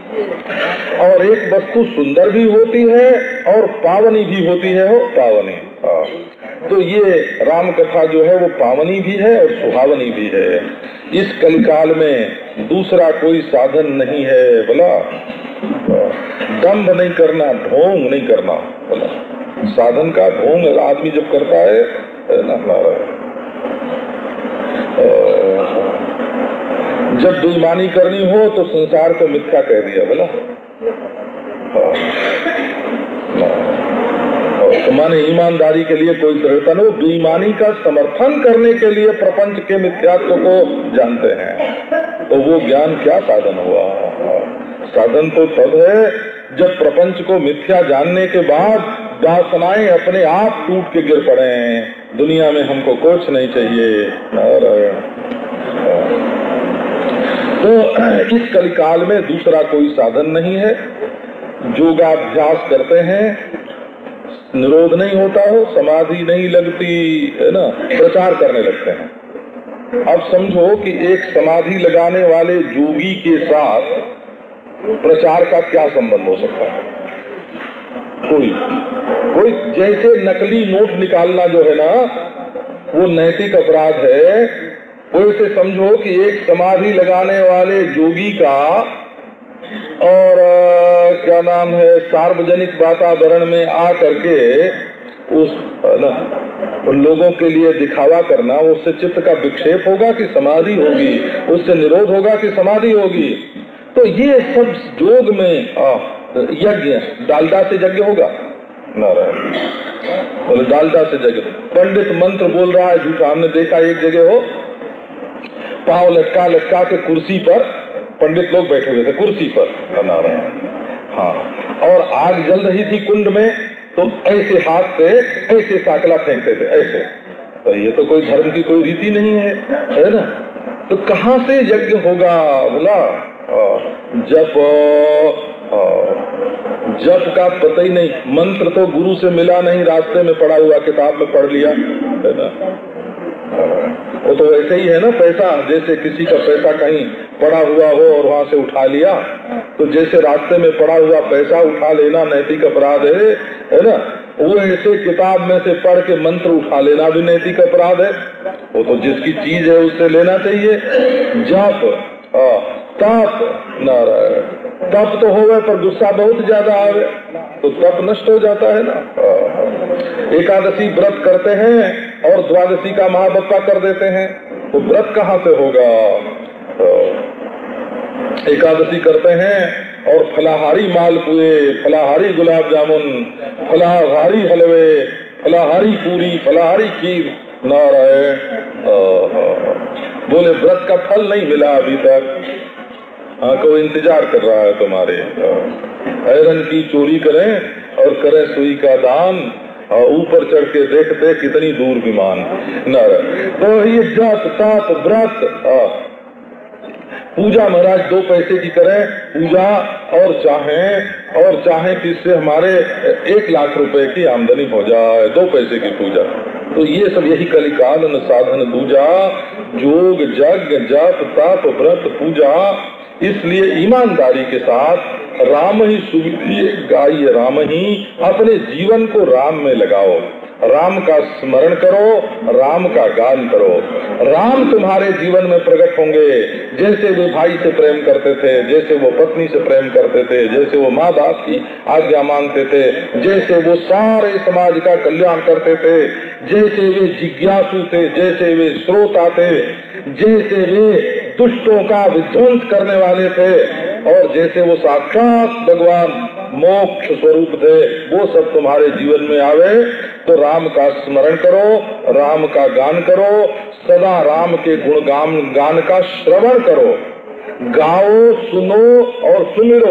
और एक वस्तु सुंदर भी होती है और पावनी भी होती है। वो पावनी, तो ये राम कथा जो है वो पावनी भी है और सुहावनी भी है। इस कलिकाल में दूसरा कोई साधन नहीं है। बोला दंभ नहीं करना, ढोंग नहीं करना। बोला साधन का ढोंग आदमी जब करता है ना, जब बेईमानी करनी हो तो संसार को मिथ्या कह दिया। बोला तो माने ईमानदारी के लिए कोई दृढ़ता नहीं, बेईमानी का समर्थन करने के लिए प्रपंच के मिथ्यात्व को जानते हैं। तो वो ज्ञान क्या साधन हुआ? साधन तो तब है जब प्रपंच को मिथ्या जानने के बाद वासनाएं अपने आप टूट के गिर पड़े। दुनिया में हमको कुछ नहीं चाहिए। तो इस कलिकाल में दूसरा कोई साधन नहीं है। योगाभ्यास करते हैं, निरोध नहीं होता हो, समाधि नहीं लगती है ना, प्रचार करने लगते हैं। अब समझो कि एक समाधि लगाने वाले योगी के साथ प्रचार का क्या संबंध हो सकता है? कोई जैसे नकली नोट निकालना जो है ना वो नैतिक अपराध है, वैसे समझो कि एक समाधि लगाने वाले योगी का और क्या नाम है सार्वजनिक वातावरण में आ करके उस उन लोगों के लिए दिखावा करना, उससे चित्त का विक्षेप होगा कि समाधि होगी, उससे निरोध होगा कि समाधि होगी। तो ये सब योग में यज्ञ, डालडा से यज्ञ होगा, नारायण डालडा से यज्ञ। पंडित मंत्र बोल रहा है झूठा। हमने देखा एक जगह हो, पांव लटका लटका के कुर्सी पर पंडित लोग बैठे हुए थे, कुर्सी पर, नारायण हाँ, और आग जल रही थी कुंड में, तो ऐसे हाथ से ऐसे साकला फेंकते थे ऐसे। तो ये तो कोई धर्म की कोई रीति नहीं है ना। तो कहाँ से यज्ञ होगा? बोला जप का पता ही नहीं, मंत्र तो गुरु से मिला नहीं, रास्ते में पढ़ा हुआ किताब में पढ़ लिया, है ना। वो तो वैसे ही है ना, पैसा जैसे किसी का पैसा कहीं पड़ा हुआ हो और वहां से उठा लिया, तो जैसे रास्ते में पड़ा हुआ पैसा उठा लेना नैतिक अपराध है ना, वो ऐसे किताब में से पढ़ के मंत्र उठा लेना भी नैतिक अपराध है। वो तो जिसकी चीज है उससे लेना चाहिए। जप तप नारायण, तप तो होवे पर गुस्सा बहुत ज्यादा आवे तो तप नष्ट हो जाता है ना। एकादशी व्रत करते हैं और द्वादशी का महाबप्पा कर देते हैं, तो व्रत कहाँ से होगा? एकादशी करते हैं और फलाहारी मालपुए, फलाहारी गुलाब जामुन, फलाहारी हलवे, फलाहारी पूरी, फलाहारी खीर, नारायण। बोले व्रत का फल नहीं मिला अभी तक। हाँ, कोई इंतजार कर रहा है तुम्हारे। हैरन की चोरी करें और करें सुई का दान, ऊपर चढ़ के देखते कितनी दूर विमान। नारायण। तो ये जप तप व्रत पूजा महाराज 2 पैसे की करें पूजा, और चाहें कि इससे हमारे 1 लाख रुपए की आमदनी हो जाए, 2 पैसे की पूजा। तो ये सब यही कलिकाल साधन दूजा, योग जग जप तप व्रत पूजा। इसलिए ईमानदारी के साथ राम ही सुविधिये गाइए, राम ही, अपने जीवन को राम में लगाओ, राम का स्मरण करो, राम का गान करो। राम तुम्हारे जीवन में प्रकट होंगे, जैसे वे भाई से प्रेम करते थे, जैसे वो पत्नी से प्रेम करते थे, जैसे वो माँ बाप की आज्ञा मानते थे, जैसे वो सारे समाज का कल्याण करते थे, जैसे वे जिज्ञासु थे, जैसे वे श्रोता थे, जैसे वे दुष्टों का विध्वंस करने वाले थे, और जैसे वो साक्षात भगवान मोक्ष स्वरूप थे, वो सब तुम्हारे जीवन में आवे। तो राम का स्मरण करो, राम का गान करो, सदा राम के गुण गान का श्रवण करो, गाओ सुनो और सुमिरो।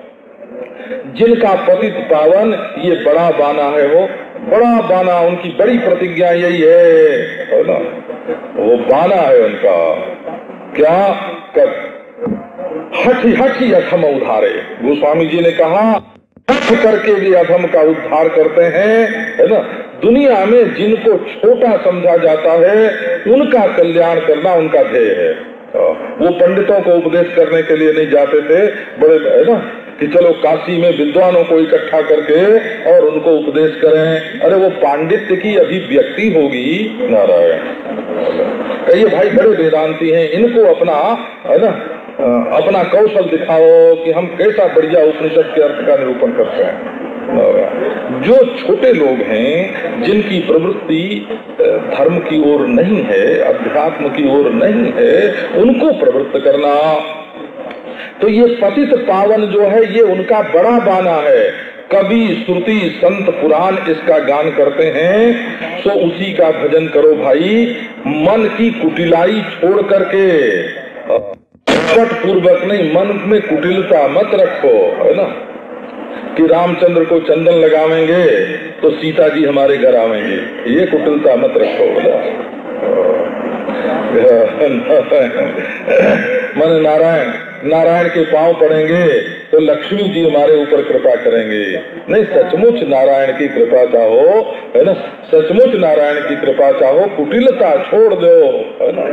जिनका पतित पावन ये बड़ा बाना है, वो बड़ा बाना, उनकी बड़ी प्रतिज्ञा यही है ना, वो बाना है उनका। क्या कर हठी अधम उद्धारे। गोस्वामी जी ने कहा हठ करके भी अधम का उद्धार करते हैं, है ना। दुनिया में जिनको छोटा समझा जाता है उनका कल्याण करना उनका ध्येय है। वो पंडितों को उपदेश करने के लिए नहीं जाते थे, बड़े, है ना, कि चलो काशी में विद्वानों को इकट्ठा करके और उनको उपदेश करें। अरे वो पांडित्य की अभिव्यक्ति होगी। नारायण। कहिए भाई बड़े वेदांती हैं, इनको अपना, है ना, अपना कौशल दिखाओ कि हम कैसा बढ़िया उपनिषद के अर्थ का निरूपण करते हैं। जो छोटे लोग हैं, जिनकी प्रवृत्ति धर्म की ओर नहीं है, अध्यात्म की ओर नहीं है, उनको प्रवृत्त करना। तो ये पतित पावन जो है ये उनका बड़ा बाना है। कवि श्रुति संत पुराण इसका गान करते हैं, सो उसी का भजन करो भाई। मन की कुटिलाई छोड़ करके, कपट पूर्वक नहीं, मन में कुटिलता मत रखो, है ना, कि रामचंद्र को चंदन लगावेंगे तो सीता जी हमारे घर आवेंगे, ये कुटिलता मत रखो। मन नारायण के पांव पड़ेंगे तो लक्ष्मी जी हमारे ऊपर कृपा करेंगे। नहीं, सचमुच नारायण की कृपा चाहो, है ना, सचमुच नारायण की कृपा चाहो, कुटिलता छोड़ दो, है ना।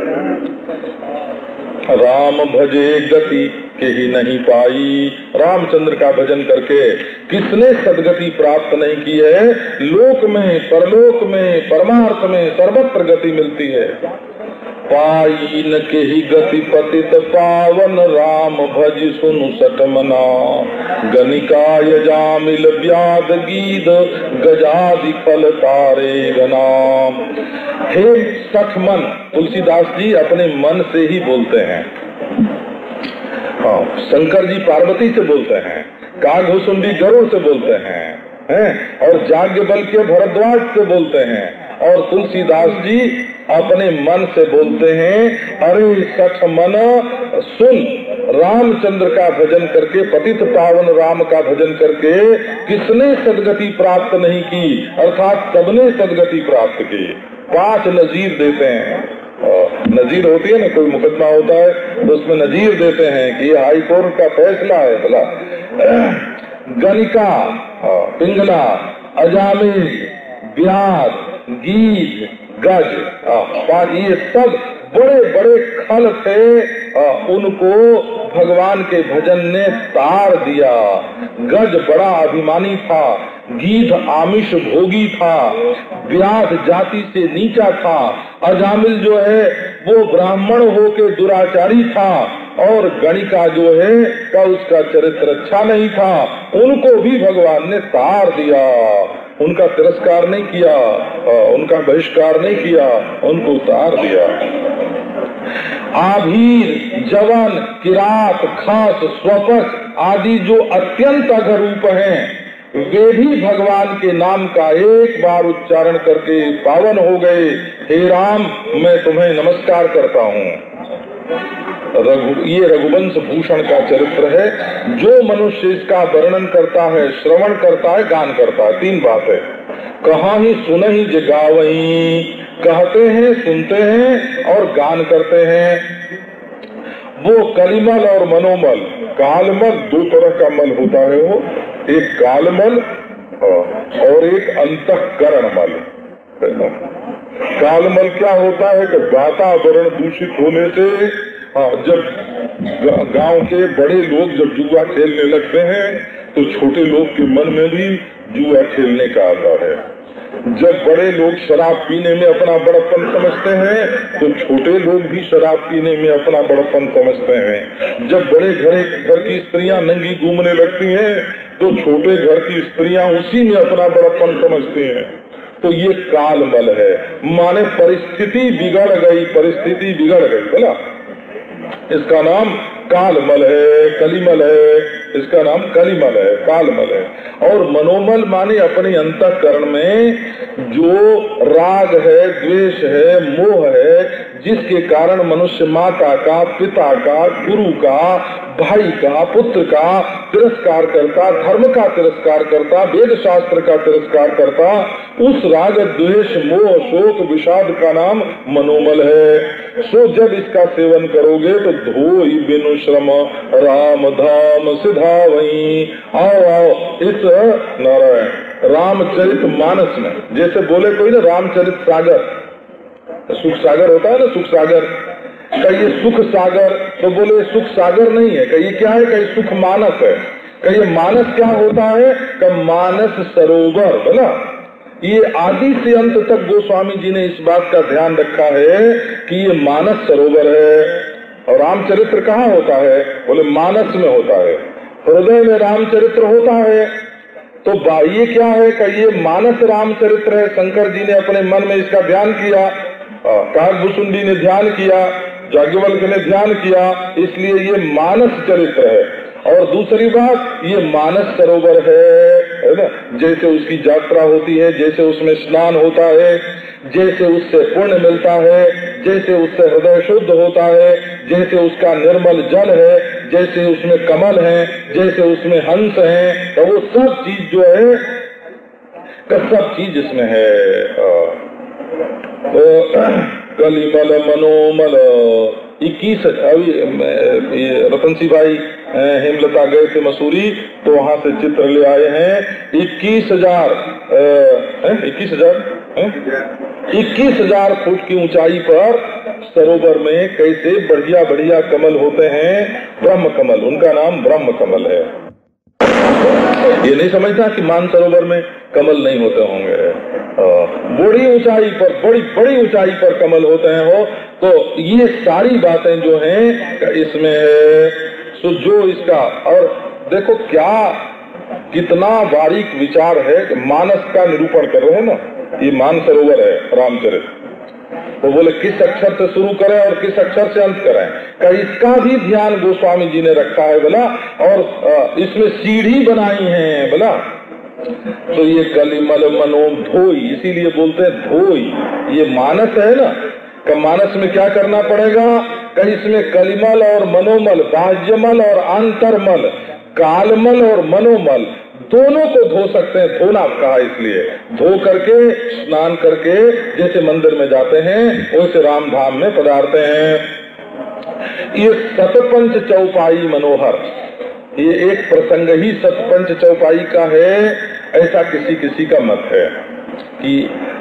राम भजे गति के ही नहीं पाई। रामचंद्र का भजन करके किसने सदगति प्राप्त नहीं की है? लोक में, परलोक में, परमार्थ में सर्वत्र गति मिलती है। पाई न के ही गति पतित पावन, राम भज सुनु सठ मना। गनिकाय जामिल व्याध गीध, गजादि फल तारे गनाम। हे सठ मन, तुलसीदास जी अपने मन से ही बोलते हैं। हाँ, शंकर जी पार्वती से बोलते हैं, कागभूषुंडी गरुड़ से बोलते हैं, और याज्ञवल्क्य भरद्वाज से बोलते हैं, और तुलसीदास जी अपने मन से बोलते हैं। अरे सठ मन सुन, रामचंद्र का भजन करके, पतित पावन राम का भजन करके किसने सदगति प्राप्त नहीं की, अर्थात सबने सदगति प्राप्त की। 5 नजीर देते हैं। नजीर होती है ना, कोई मुकदमा होता है तो उसमें नजीर देते हैं कि ये हाई कोर्ट का फैसला है। बोला गणिका, पिंगला, अजामिल, व्यास, गीत, गज, ये सब बड़े बड़े खल थे, उनको भगवान के भजन ने तार दिया। गज बड़ा अभिमानी था, गीध आमिष भोगी था, व्यास जाति से नीचा था, अजामिल जो है वो ब्राह्मण होके दुराचारी था, और गणिका जो है का उसका चरित्र अच्छा नहीं था। उनको भी भगवान ने तार दिया, उनका तिरस्कार नहीं किया, उनका बहिष्कार नहीं किया, उनको तार दिया। आभीर, जवन, किरात, खास, स्वपच आदि जो अत्यंत अघरूप हैं, वे भी भगवान के नाम का एक बार उच्चारण करके पावन हो गए। हे राम, मैं तुम्हें नमस्कार करता हूँ। ये रघुवंश भूषण का चरित्र है। जो मनुष्य इसका वर्णन करता है, श्रवण करता है, गान करता है, 3 बात है। कहाँ ही सुन ही जगावही, कहते हैं, सुनते हैं और गान करते हैं। वो कलिमल और मनोमल, कालमल 2 तरह का मल होता है। वो एक कालमल और एक अंतःकरण मल। कालमल क्या होता है कि वातावरण दूषित होने से, जब गांव के बड़े लोग जब जुआ खेलने लगते हैं तो छोटे लोग के मन में भी जुआ खेलने का आता है। जब बड़े लोग शराब पीने में अपना बड़प्पन समझते हैं तो छोटे लोग भी शराब पीने में अपना बड़प्पन समझते हैं। जब बड़े घर की स्त्रियां नंगी घूमने लगती हैं तो छोटे घर की स्त्रियां उसी में अपना बड़प्पन समझती हैं। तो ये कालमल है, माने परिस्थिति बिगड़ गई, परिस्थिति बिगड़ गई। बोला इसका नाम कालमल है, कलिमल है, इसका नाम कलिमल है, कालमल है। और मनोमल माने अपने अंतःकरण में जो राग है, द्वेष है, मोह है, जिसके कारण मनुष्य माता का, पिता का, गुरु का, भाई का, पुत्र का तिरस्कार करता, धर्म का तिरस्कार करता, वेद शास्त्र का तिरस्कार करता, उस राग, द्वेष, मोह, शोक, विषाद का नाम मनोमल है। सो जब इसका सेवन करोगे तो धोई बिनु श्रम राम धाम सिधावई। आओ इस नारायण रामचरित मानस में, जैसे बोले कोई ना रामचरित सागर, सुख सागर होता है ना, सुख सागर, कहीं सुख सागर, तो बोले सुख सागर नहीं है, कहीं क्या है, कहीं सुख मानस है। कहीं मानस क्या होता है, कहीं मानस सरोवर। बोला ये आदि से अंत तक गोस्वामी जी ने इस बात का ध्यान रखा है कि ये मानस सरोवर है। और रामचरित्र कहाँ होता है, बोले मानस में होता है, हृदय में रामचरित्र होता है। तो बाह्य क्या है कि ये मानस रामचरित्र है। शंकर जी ने अपने मन में इसका ध्यान किया, काकभूषुंडी ने ध्यान किया, याज्ञवल्क्य ने ध्यान किया, इसलिए ये मानस चरित्र है। और दूसरी बात, ये मानस सरोवर है ना। जैसे उसकी यात्रा होती है, जैसे उसमें स्नान होता है, जैसे उससे पुण्य मिलता है, जैसे उससे हृदय शुद्ध होता है, जैसे उसका निर्मल जल है, जैसे उसमें कमल है, जैसे उसमें हंस है, तो वो सब चीज जो है, सब चीज इसमें है। कलिमल मनोमल 21, अभी रतन सिंह भाई हेमलता गए थे मसूरी, तो वहां से चित्र ले आए हैं। 21,000 फुट की ऊंचाई पर सरोवर में कैसे बढ़िया बढ़िया कमल होते हैं, ब्रह्म कमल, उनका नाम ब्रह्म कमल है। ये नहीं समझता कि मानसरोवर में कमल नहीं होते होंगे। बड़ी ऊंचाई पर, बड़ी ऊंचाई पर कमल होते हैं। हो तो ये सारी बातें जो हैं इसमें है। तो जो इसका, और देखो क्या कितना बारीक विचार है कि मानस का निरूपण कर रहे हैं ना, ये मानसरोवर है रामचरित। तो बोले किस अक्षर से शुरू करें और किस अक्षर से अंत करें, का इसका भी ध्यान गोस्वामी जी ने रखा है बोला। और इसमें सीढ़ी बनाई है बोला। तो ये कलिमल मनोम धोई, इसीलिए बोलते हैं धोई। ये मानस है ना, का मानस में क्या करना पड़ेगा कि इसमें कलिमल और मनोमल, बाह्यमल और आंतरमल, कालमल और मनोमल दोनों को धो सकते हैं। धोना कहा इसलिए, धो करके स्नान करके जैसे मंदिर में जाते हैं वैसे राम धाम में पधारते हैं। ये सतपंच चौपाई मनोहर, ये एक प्रसंग ही सतपंच चौपाई का है, ऐसा किसी किसी का मत है कि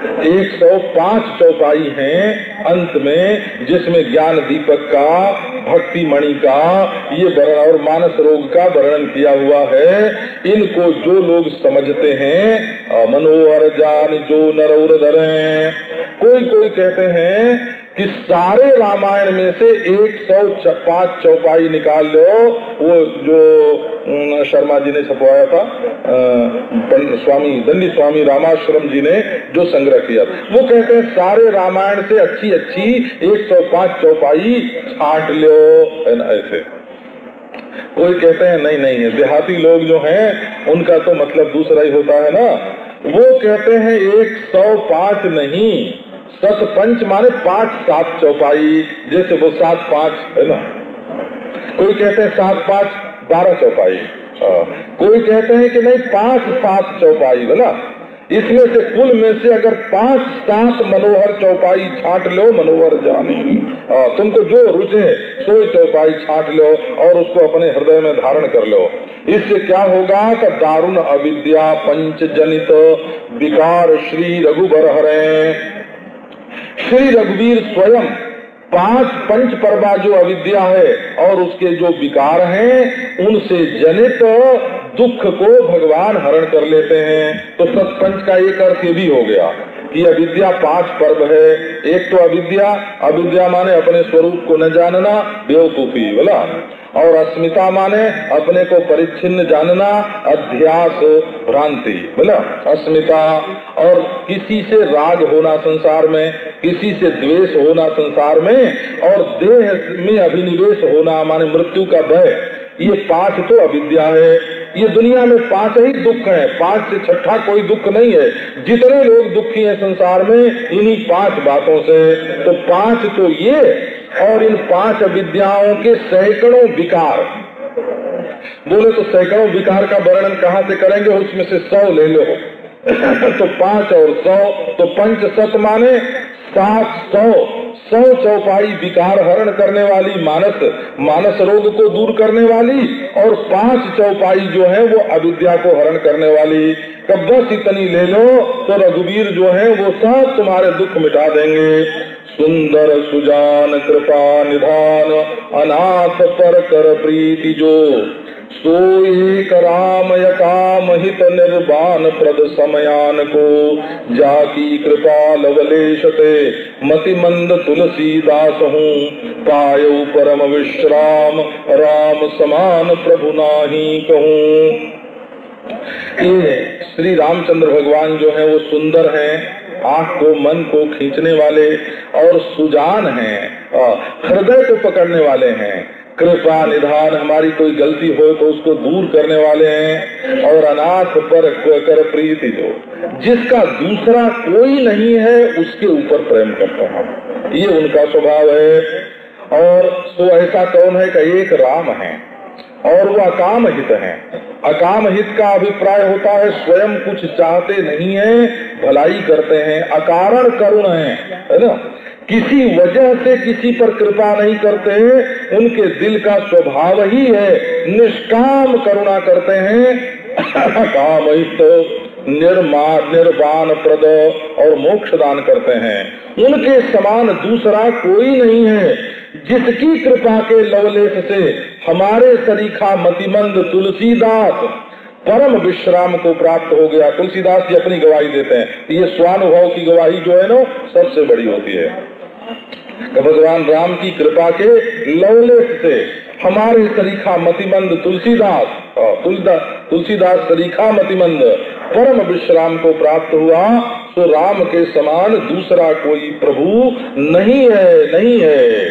105 चौपाई हैं अंत में, जिसमें ज्ञान दीपक का, भक्ति मणि का ये वर्णन और मानस रोग का वर्णन किया हुआ है। इनको जो लोग समझते हैं मनोहर जान जो नरौर धरें। कोई कहते हैं कि सारे रामायण में से 105 चौपाई निकाल लो, वो जो शर्मा जी ने छपवाया था, स्वामी दंडी स्वामी रामाश्रम जी ने जो संग्रह किया, वो कहते हैं सारे रामायण से अच्छी 105 चौपाई छांट लो, है ना। ऐसे कोई कहते हैं नहीं है, देहाती लोग जो हैं उनका तो मतलब दूसरा ही होता है ना। वो कहते हैं 105 नहीं, सतपंच माने 5-7 चौपाई, जैसे वो 7-5 है ना। कोई कहते हैं 7-5 12 चौपाई, कोई कहते हैं कि नहीं 5-7 चौपाई, बोला। इसमें से कुल में से अगर 5-7 मनोहर चौपाई छांट लो, मनोहर जानी, तुमको जो रुचे सो चौपाई छांट लो और उसको अपने हृदय में धारण कर लो। इससे क्या होगा कि दारुण अविद्या पंच जनित विकार श्री रघुबर हरे। श्री रघुवीर स्वयं 5 पंच पर्वा जो अविद्या है और उसके जो विकार हैं उनसे जनित दुख को भगवान हरण कर लेते हैं। तो सतपंच का एक अर्थ ये भी हो गया कि अविद्या 5 पर्व है। एक तो अविद्या माने अपने स्वरूप को न जानना, बेवकूफी, बोला। और अस्मिता माने अपने को परिच्छिन्न जानना, अध्यास भ्रांति, बोला अस्मिता। और किसी से राग होना संसार में, किसी से द्वेष होना संसार में, और देह में अभिनिवेश होना माने मृत्यु का भय। ये 5 तो अविद्या है। ये दुनिया में 5 ही दुख हैं, 5 से छठा कोई दुख नहीं है। जितने लोग दुखी हैं संसार में इन्हीं 5 बातों से। तो 5 तो ये, और इन 5 अविद्याओं के सैकड़ों विकार। बोले तो सैकड़ों विकार का वर्णन कहाँ से करेंगे, उसमें से 100 ले लो तो 5 और 100 तो 5 सत माने 700 चौपाई विकार हरण करने वाली, मानस रोग को दूर करने वाली, और 5 चौपाई जो है वो अविद्या को हरण करने वाली। तब बस इतनी ले लो तो रघुवीर जो है वो सब तुम्हारे दुख मिटा देंगे। सुंदर सुजान कृपा निधान अनाथ पर कर प्रीति जो, सो एक राम यकाम हित निर्वाण प्रद समयान को, जाकी कृपा लवलेशते मति मंद तुलसीदास हूँ, पायो परम विश्राम राम समान प्रभु नाही कहूँ। ये श्री रामचंद्र भगवान जो है वो सुंदर हैं, आंख को मन को खींचने वाले, और सुजान हैं, हृदय को पकड़ने वाले हैं। कृपा निधान, हमारी कोई गलती हो तो उसको दूर करने वाले हैं। और अनाथ पर कर प्रीति जो, जिसका दूसरा कोई नहीं है उसके ऊपर प्रेम करते हैं, ये उनका स्वभाव है। और सो ऐसा कौन है कि एक राम है और वो अकाम हित है। अकाम हित का अभिप्राय होता है स्वयं कुछ चाहते नहीं है, भलाई करते हैं, अकारण करुण है ना। किसी वजह से किसी पर कृपा नहीं करते हैं, उनके दिल का स्वभाव ही है निष्काम करुणा करते हैं। काम निर्वाण प्रद और मोक्ष दान करते हैं। उनके समान दूसरा कोई नहीं है, जिसकी कृपा के लवलेश से हमारे सरीखा मतिमंद तुलसीदास परम विश्राम को प्राप्त हो गया। तुलसीदास जी अपनी गवाही देते हैं, ये स्वानुभव की गवाही जो है ना सबसे बड़ी होती है। भगवान राम की कृपा के लवलेश से हमारे सरीखा मतिमंद तुलसीदास सरीखा मतिमंद परम विश्राम को प्राप्त हुआ। तो राम के समान दूसरा कोई प्रभु नहीं है।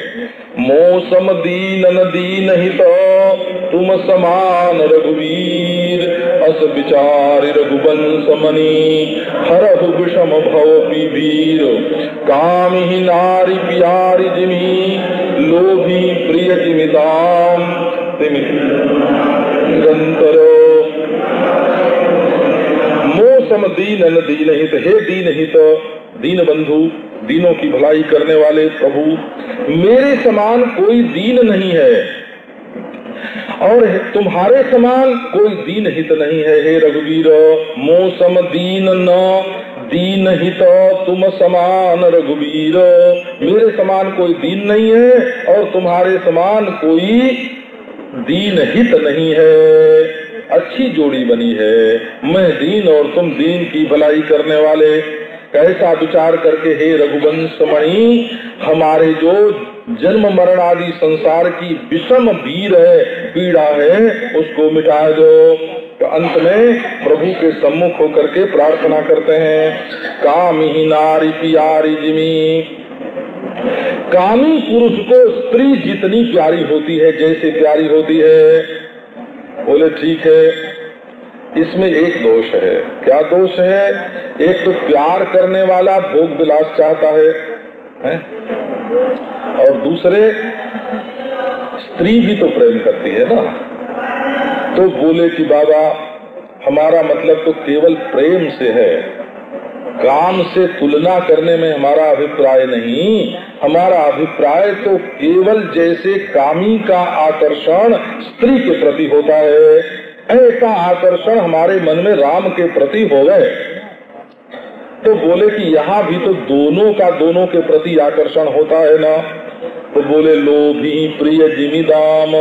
मौसम दीन दीन हित तुम समान रघुवीर, अस विचारि रघुवंश मणि हरहु विषम भव पीबीर कामिहि नारी प्यारी जिमि लोभी प्रिय जिमिताम निरंतर मोसम दीन दीन हित। हे दीन हित, दीन बंधु, दीनों की भलाई करने वाले प्रभु, मेरे समान कोई दीन नहीं है और तुम्हारे समान कोई दीन हित नहीं है। हे रघुवीर, मोसम दीन न दीन हित तुम समान रघुवीर, मेरे समान कोई दीन नहीं है और तुम्हारे समान कोई दीन हित नहीं है। अच्छी जोड़ी बनी है, मैं दीन और तुम दीन की भलाई करने वाले। कैसा विचार करके हे रघुवंश मणि, हमारे जो जन्म मरण आदि संसार की विषम भीड़ है, पीड़ा है, उसको मिटा दो। तो अंत में प्रभु के सम्मुख होकर के प्रार्थना करते हैं, कामिहि नारी प्यारी जिमि। कामी पुरुष को स्त्री जितनी प्यारी होती है, जैसे प्यारी होती है। बोले ठीक है, इसमें एक दोष है। क्या दोष है? एक तो प्यार करने वाला भोग विलास चाहता है? और दूसरे स्त्री भी तो प्रेम करती है ना। तो बोले कि बाबा हमारा मतलब तो केवल प्रेम से है, काम से तुलना करने में हमारा अभिप्राय नहीं। हमारा अभिप्राय तो केवल जैसे कामी का आकर्षण स्त्री के प्रति होता है, ऐसा आकर्षण हमारे मन में राम के प्रति हो गए। तो बोले कि यहाँ भी तो दोनों का दोनों के प्रति आकर्षण होता है ना। तो बोले लोभी प्रिय जिमिदाम,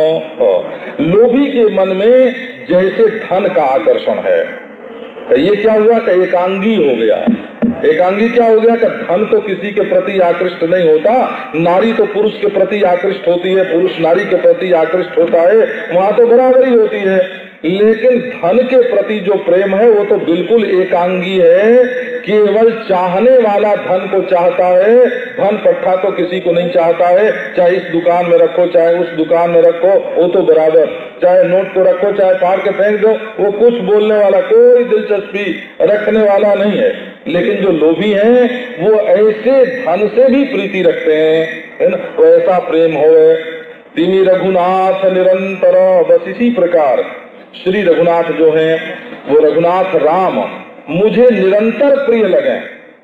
लोभी के मन में जैसे धन का आकर्षण है। तो ये क्या हुआ कि एकांगी हो गया। एकांगी क्या हो गया कि धन तो किसी के प्रति आकृष्ट नहीं होता, नारी तो पुरुष के प्रति आकृष्ट होती है, पुरुष नारी के प्रति आकृष्ट होता है, वहाँ तो बराबरी होती है। लेकिन धन के प्रति जो प्रेम है वो तो बिल्कुल एकांगी है। केवल चाहने वाला धन को चाहता है, धन पट्टा तो किसी को नहीं चाहता है। चाहे इस दुकान में रखो चाहे उस दुकान में रखो, वो तो बराबर। चाहे नोट को रखो चाहे फाड़ के फेंक दो, वो कुछ बोलने वाला, कोई दिलचस्पी रखने वाला नहीं है। लेकिन जो लोभी हैं वो ऐसे धन से भी प्रीति रखते हैं, है ना। तो ऐसा प्रेम हो तिमी रघुनाथ निरंतर। बस इसी प्रकार श्री रघुनाथ जो हैं वो रघुनाथ राम मुझे निरंतर प्रिय लगे।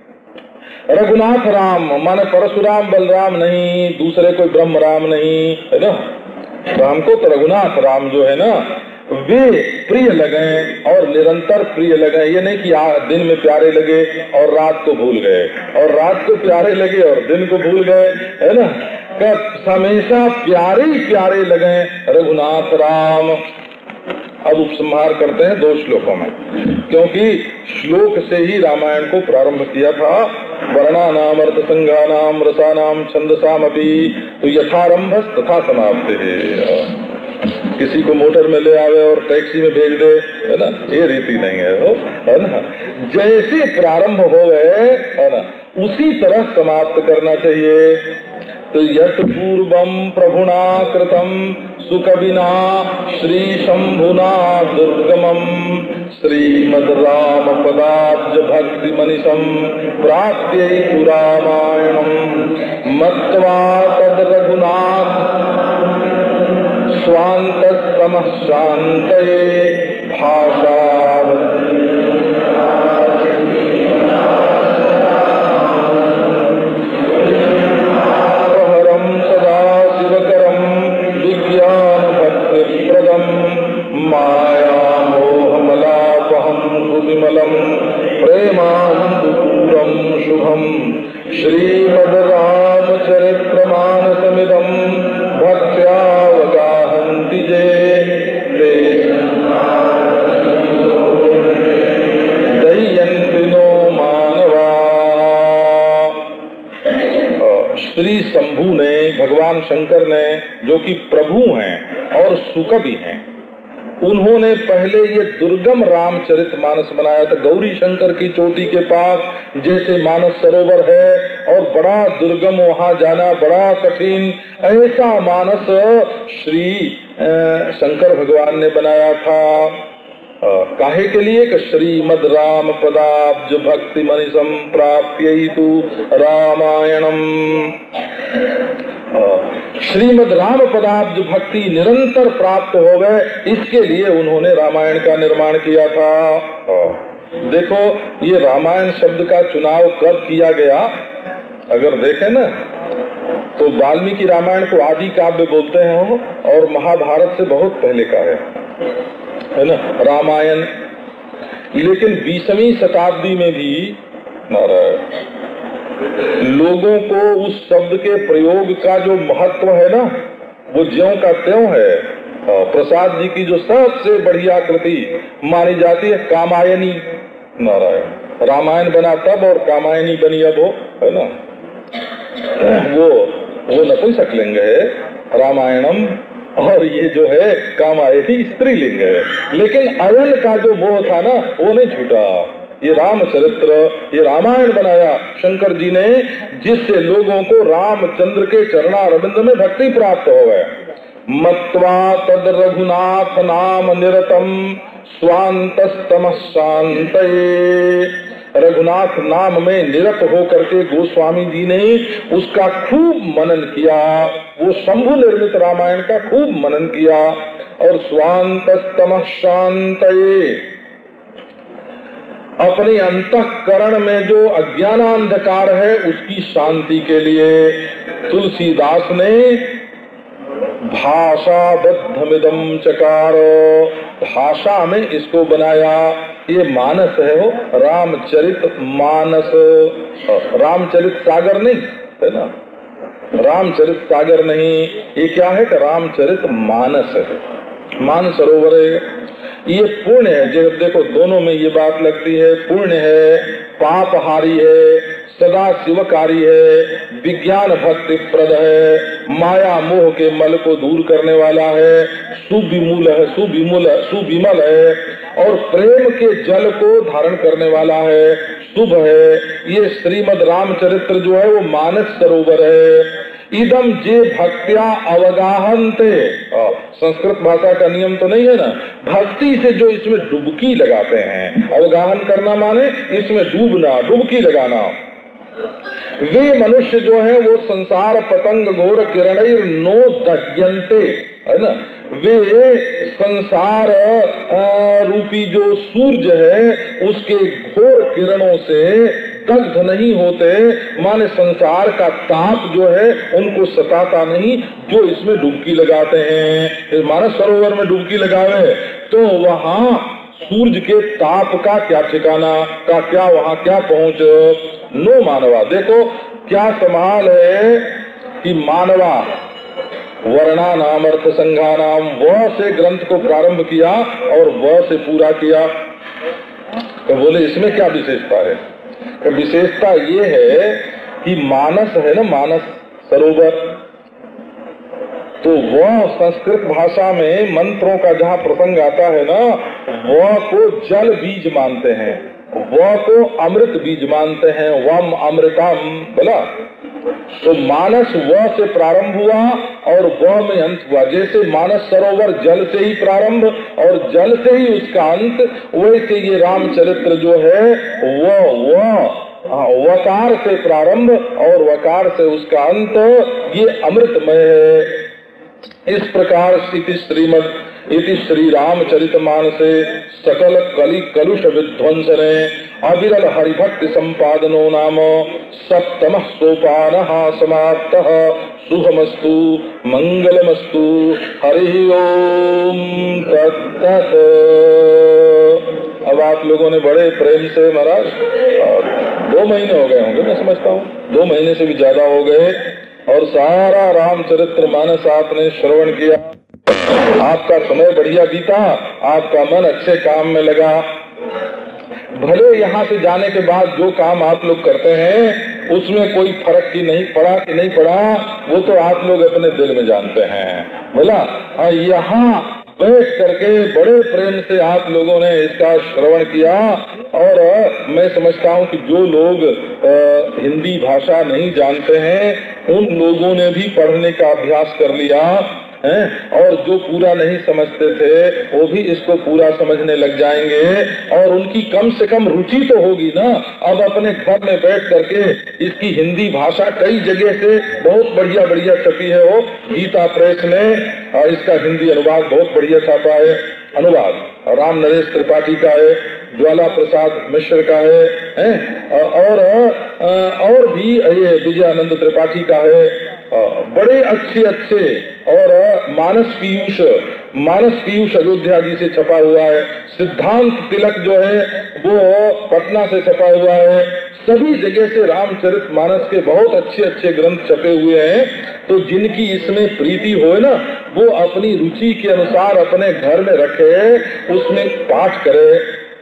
रघुनाथ राम माने परशुराम बलराम नहीं, दूसरे कोई ब्रह्म राम नहीं, है ना। राम को तो रघुनाथ राम जो है ना वे प्रिय लगे और निरंतर प्रिय लगे। ये नहीं कि दिन में प्यारे लगे और रात को भूल गए, और रात को प्यारे लगे और दिन को भूल गए, है ना। हमेशा प्यारे ही प्यारे लगे रघुनाथ राम। अब उपसंहार करते हैं 2 श्लोकों में, क्योंकि श्लोक से ही रामायण को प्रारंभ किया था। वर्णानाम अर्थ संज्ञानाम रसानाम छंदसामपि तो यथारंभ तथा समाप्ति है। किसी को मोटर में ले आवे और टैक्सी में भेज दे, है ना, ये रीति नहीं है ना। जैसे प्रारंभ हो गए, है ना, उसी तरह समाप्त करना चाहिए। तो यत् पूर्वम प्रभुना कृतम सुकविना श्री शंभुना दुर्गमम श्रीमद् राम पदाब्ज भक्ति मनिषम प्राप्त्यै रामायणम मत्वा तद रघुनाथ स्वान्तस्तमः शान्तये भाषावती प्रेमानंदपूरं शुभम श्रीमद् रामचरितमानसमिदं भक्त्यावगाहन्ति जे दह्यन्ति नो मानवा। श्री शंभु ने, भगवान शंकर ने, जो कि प्रभु हैं और सुकवि हैं, उन्होंने पहले ये दुर्गम रामचरित मानस बनाया था। गौरी शंकर की चोटी के पास जैसे मानस सरोवर है और बड़ा दुर्गम, वहां जाना बड़ा कठिन, ऐसा मानस श्री शंकर भगवान ने बनाया था। काहे के लिए कि श्रीमद राम पदाब्ज भक्ति मनिषम प्राप्यैतु रामायणम। श्रीमद राम पदाब्ज भक्ति निरंतर प्राप्त हो गए, इसके लिए उन्होंने रामायण का निर्माण किया था। देखो ये रामायण शब्द का चुनाव कब किया गया, अगर देखें ना तो वाल्मीकि रामायण को आदि काव्य बोलते हैं और महाभारत से बहुत पहले का है ना रामायण। लेकिन 20वीं शताब्दी में भी लोगों को उस शब्द के प्रयोग का जो महत्व है ना वो ज्यों का त्यों है। प्रसाद जी की जो सबसे बढ़िया कृति मानी जाती है कामायनी, नारायण रामायण बना तब और कामायनी बनी अब हो, है ना। वो नपुंसकलिंग है रामायणम और ये जो है कामायनी स्त्रीलिंग है। लेकिन अयन का जो मोह था ना वो नहीं छूटा। ये रामचरित्र, ये रामायण बनाया शंकर जी ने, जिससे लोगों को रामचंद्र के चरणारविंद में भक्ति प्राप्त हो गए। मत्वा तद रघुनाथ नाम निरतम स्वांतस्तमः शांतये। रघुनाथ नाम में निरत होकर के गोस्वामी जी ने उसका खूब मनन किया, वो शंभु निर्मित रामायण का खूब मनन किया। और स्वांतस्तमः शांतये, अपने अंतःकरण में जो अज्ञानांधकार है उसकी शांति के लिए तुलसीदास ने भाषाबद्धमिदं चकार, भाषा में इसको बनाया। ये मानस है वो रामचरित मानस, रामचरित सागर नहीं है ना, रामचरित सागर नहीं, ये क्या है कि रामचरित मानस है, मान सरोवर है। ये पुण्य है, जब देखो दोनों में ये बात लगती है, पुण्य है, पापहारी है, सदा शिवकारी है, विज्ञान भक्ति प्रद है, माया मोह के मल को दूर करने वाला है, सुविमूल है, सुविमल है और प्रेम के जल को धारण करने वाला है, शुभ है। ये श्रीमद रामचरित्र जो है वो मानस सरोवर है। इदम जे भक्त्या अवगाहन्ते, संस्कृत भाषा का नियम तो नहीं है ना, भक्ति से जो इसमें डुबकी लगाते हैं, अवगाहन करना माने इसमें डूबना, डुबकी लगाना। वे मनुष्य जो है वो संसार पतंग घोर किरणैर नो दह्यन्ते, है ना, वे संसार रूपी जो सूर्य है उसके घोर किरणों से दग्ध नहीं होते, माने संसार का ताप जो है उनको सताता नहीं, जो इसमें डुबकी लगाते हैं। मानस सरोवर में डुबकी लगावे तो वहाँ सूर्य के ताप का क्या ठिकाना, का क्या वहाँ क्या पहुँच। नो मानवा, देखो क्या संभाल है कि मानवा वर्णा नाम अर्थ संघा नाम, वह से ग्रंथ को प्रारंभ किया और वह से पूरा किया। तो बोले इसमें क्या विशेषता है? तो विशेषता ये है कि मानस है ना, मानस सरोवर, तो वह संस्कृत भाषा में मंत्रों का जहाँ प्रसंग आता है ना, वह को जल बीज मानते हैं, वह को अमृत बीज मानते हैं, वम अमृतम बोला। तो मानस वह से प्रारंभ हुआ और वह में अंत हुआ। जैसे मानस सरोवर जल से ही प्रारंभ और जल से ही उसका अंत, वैसे ये रामचरित्र जो है वह वकार से प्रारंभ और वकार से उसका अंत, ये अमृतमय है। इस प्रकार इति श्री रामचरितमानसे सकल कलि कलुष विध्वंसने अविरल हरिभक्ति संपादनो नाम सप्तमः सोपानः समाप्तः। शुभमस्तु मंगलमस्तु। हरि ओम तत्सत्। अब आप लोगों ने बड़े प्रेम से महाराज 2 महीने हो गए होंगे, मैं समझता हूँ 2 महीने से भी ज्यादा हो गए, और सारा रामचरित्र मानस आपने श्रवण किया। आपका समय बढ़िया बीता, आपका मन अच्छे काम में लगा। भले यहाँ से जाने के बाद जो काम आप लोग करते हैं उसमें कोई फर्क की नहीं पड़ा कि नहीं पड़ा, वो तो आप लोग अपने दिल में जानते हैं। बोला यहाँ बैठ करके बड़े प्रेम से आप लोगों ने इसका श्रवण किया, और मैं समझता हूँ कि जो लोग हिंदी भाषा नहीं जानते हैं उन लोगों ने भी पढ़ने का अभ्यास कर लिया। हैं, और जो पूरा नहीं समझते थे वो भी इसको पूरा समझने लग जाएंगे, और उनकी कम से कम रुचि तो होगी ना। अब अपने घर में बैठ करके इसकी हिंदी भाषा कई जगह से बहुत बढ़िया बढ़िया छपी है, वो गीता प्रेस ने इसका हिंदी अनुवाद बहुत बढ़िया छापा है। अनुवाद राम नरेश त्रिपाठी का है, ज्वाला प्रसाद मिश्र का है, और भी ये विजयानंद त्रिपाठी का है। बड़े अच्छे अच्छे, और मानस पीयूष अयोध्या जी से छपा हुआ है। सिद्धांत तिलक जो है वो पटना से छपा हुआ है। सभी जगह से रामचरितमानस के बहुत अच्छे अच्छे ग्रंथ छपे हुए हैं। तो जिनकी इसमें प्रीति हो ना, वो अपनी रुचि के अनुसार अपने घर में रखे, उसमें पाठ करे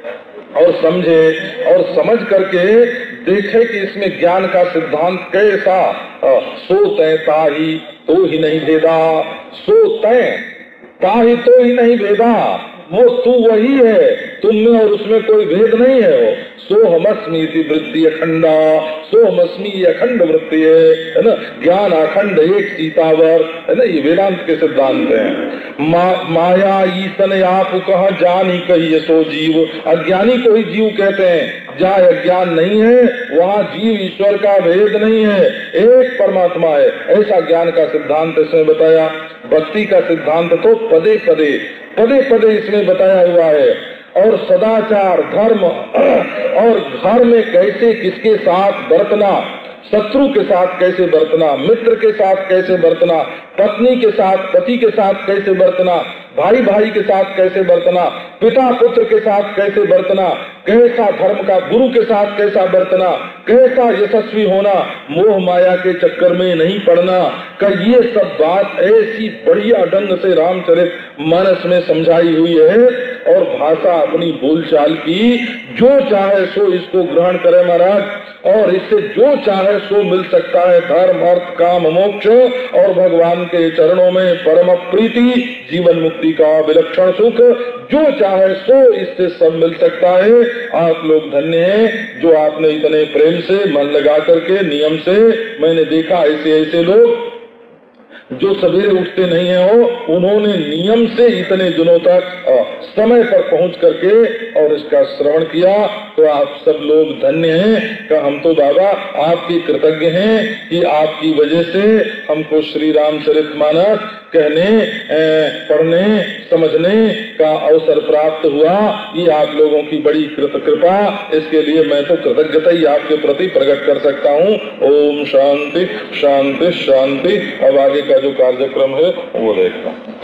और समझे, और समझ करके देखे कि इसमें ज्ञान का सिद्धांत कैसा। सो तय ताही तो ही नहीं भेदा, सो तय ताही तो ही नहीं भेदा, वो तू वही है, तुम में और उसमें कोई भेद नहीं है। वो सोहमस्मी वृत्ति अखंडा, सोहमस्मी अखंड वृत्ति है ना। ज्ञान अखंड एक सीतावर है ना, ये वेदांत के सिद्धांत हैं। माया ईसन आप कहा जानी कही सो जीव, अज्ञानी को ही जीव कहते हैं। जहाँ अज्ञान नहीं है वहाँ जीव ईश्वर का भेद नहीं है, एक परमात्मा है, ऐसा ज्ञान का सिद्धांत इसमें बताया। भक्ति का सिद्धांत तो पदे पदे इसमें बताया हुआ है। और सदाचार, धर्म, और घर में कैसे किसके साथ बरतना, शत्रु के साथ कैसे बरतना, मित्र के साथ कैसे बरतना, पत्नी के साथ, पति के साथ कैसे बरतना, भाई भाई के साथ कैसे बरतना, पिता पुत्र के साथ कैसे बरतना, कैसा धर्म का गुरु के साथ कैसा बरतना, कैसा यशस्वी होना, मोह माया के चक्कर में नहीं पड़ना का, ये सब बात ऐसी बढ़िया ढंग से रामचरितमानस में समझाई हुई है। और भाषा अपनी बोलचाल की, जो चाहे सो इसको ग्रहण करे महाराज, और इससे जो चाहे सो मिल सकता है, धर्म अर्थ काम मोक्ष, और भगवान के चरणों में परम प्रीति, जीवन मुक्ति का विलक्षण सुख, जो चाहे सो इससे सब मिल सकता है। आप लोग धन्य हैं जो आपने इतने प्रेम से मन लगा करके नियम से, मैंने देखा ऐसे लोग जो सवेरे उठते नहीं है वो, उन्होंने नियम से इतने दिनों तक समय पर पहुंच करके और इसका श्रवण किया। तो आप सब लोग धन्य हैं कि हम तो बाबा आपके कृतज्ञ हैं कि आपकी वजह से हमको श्री रामचरितमानस कहने, पढ़ने, समझने का अवसर प्राप्त हुआ। ये आप लोगों की बड़ी कृपा, इसके लिए मैं तो कृतज्ञता ही आपके प्रति प्रकट कर सकता हूँ। ओम शांति शांति शांति। अब आगे का जो कार्यक्रम है वो देखता हूँ।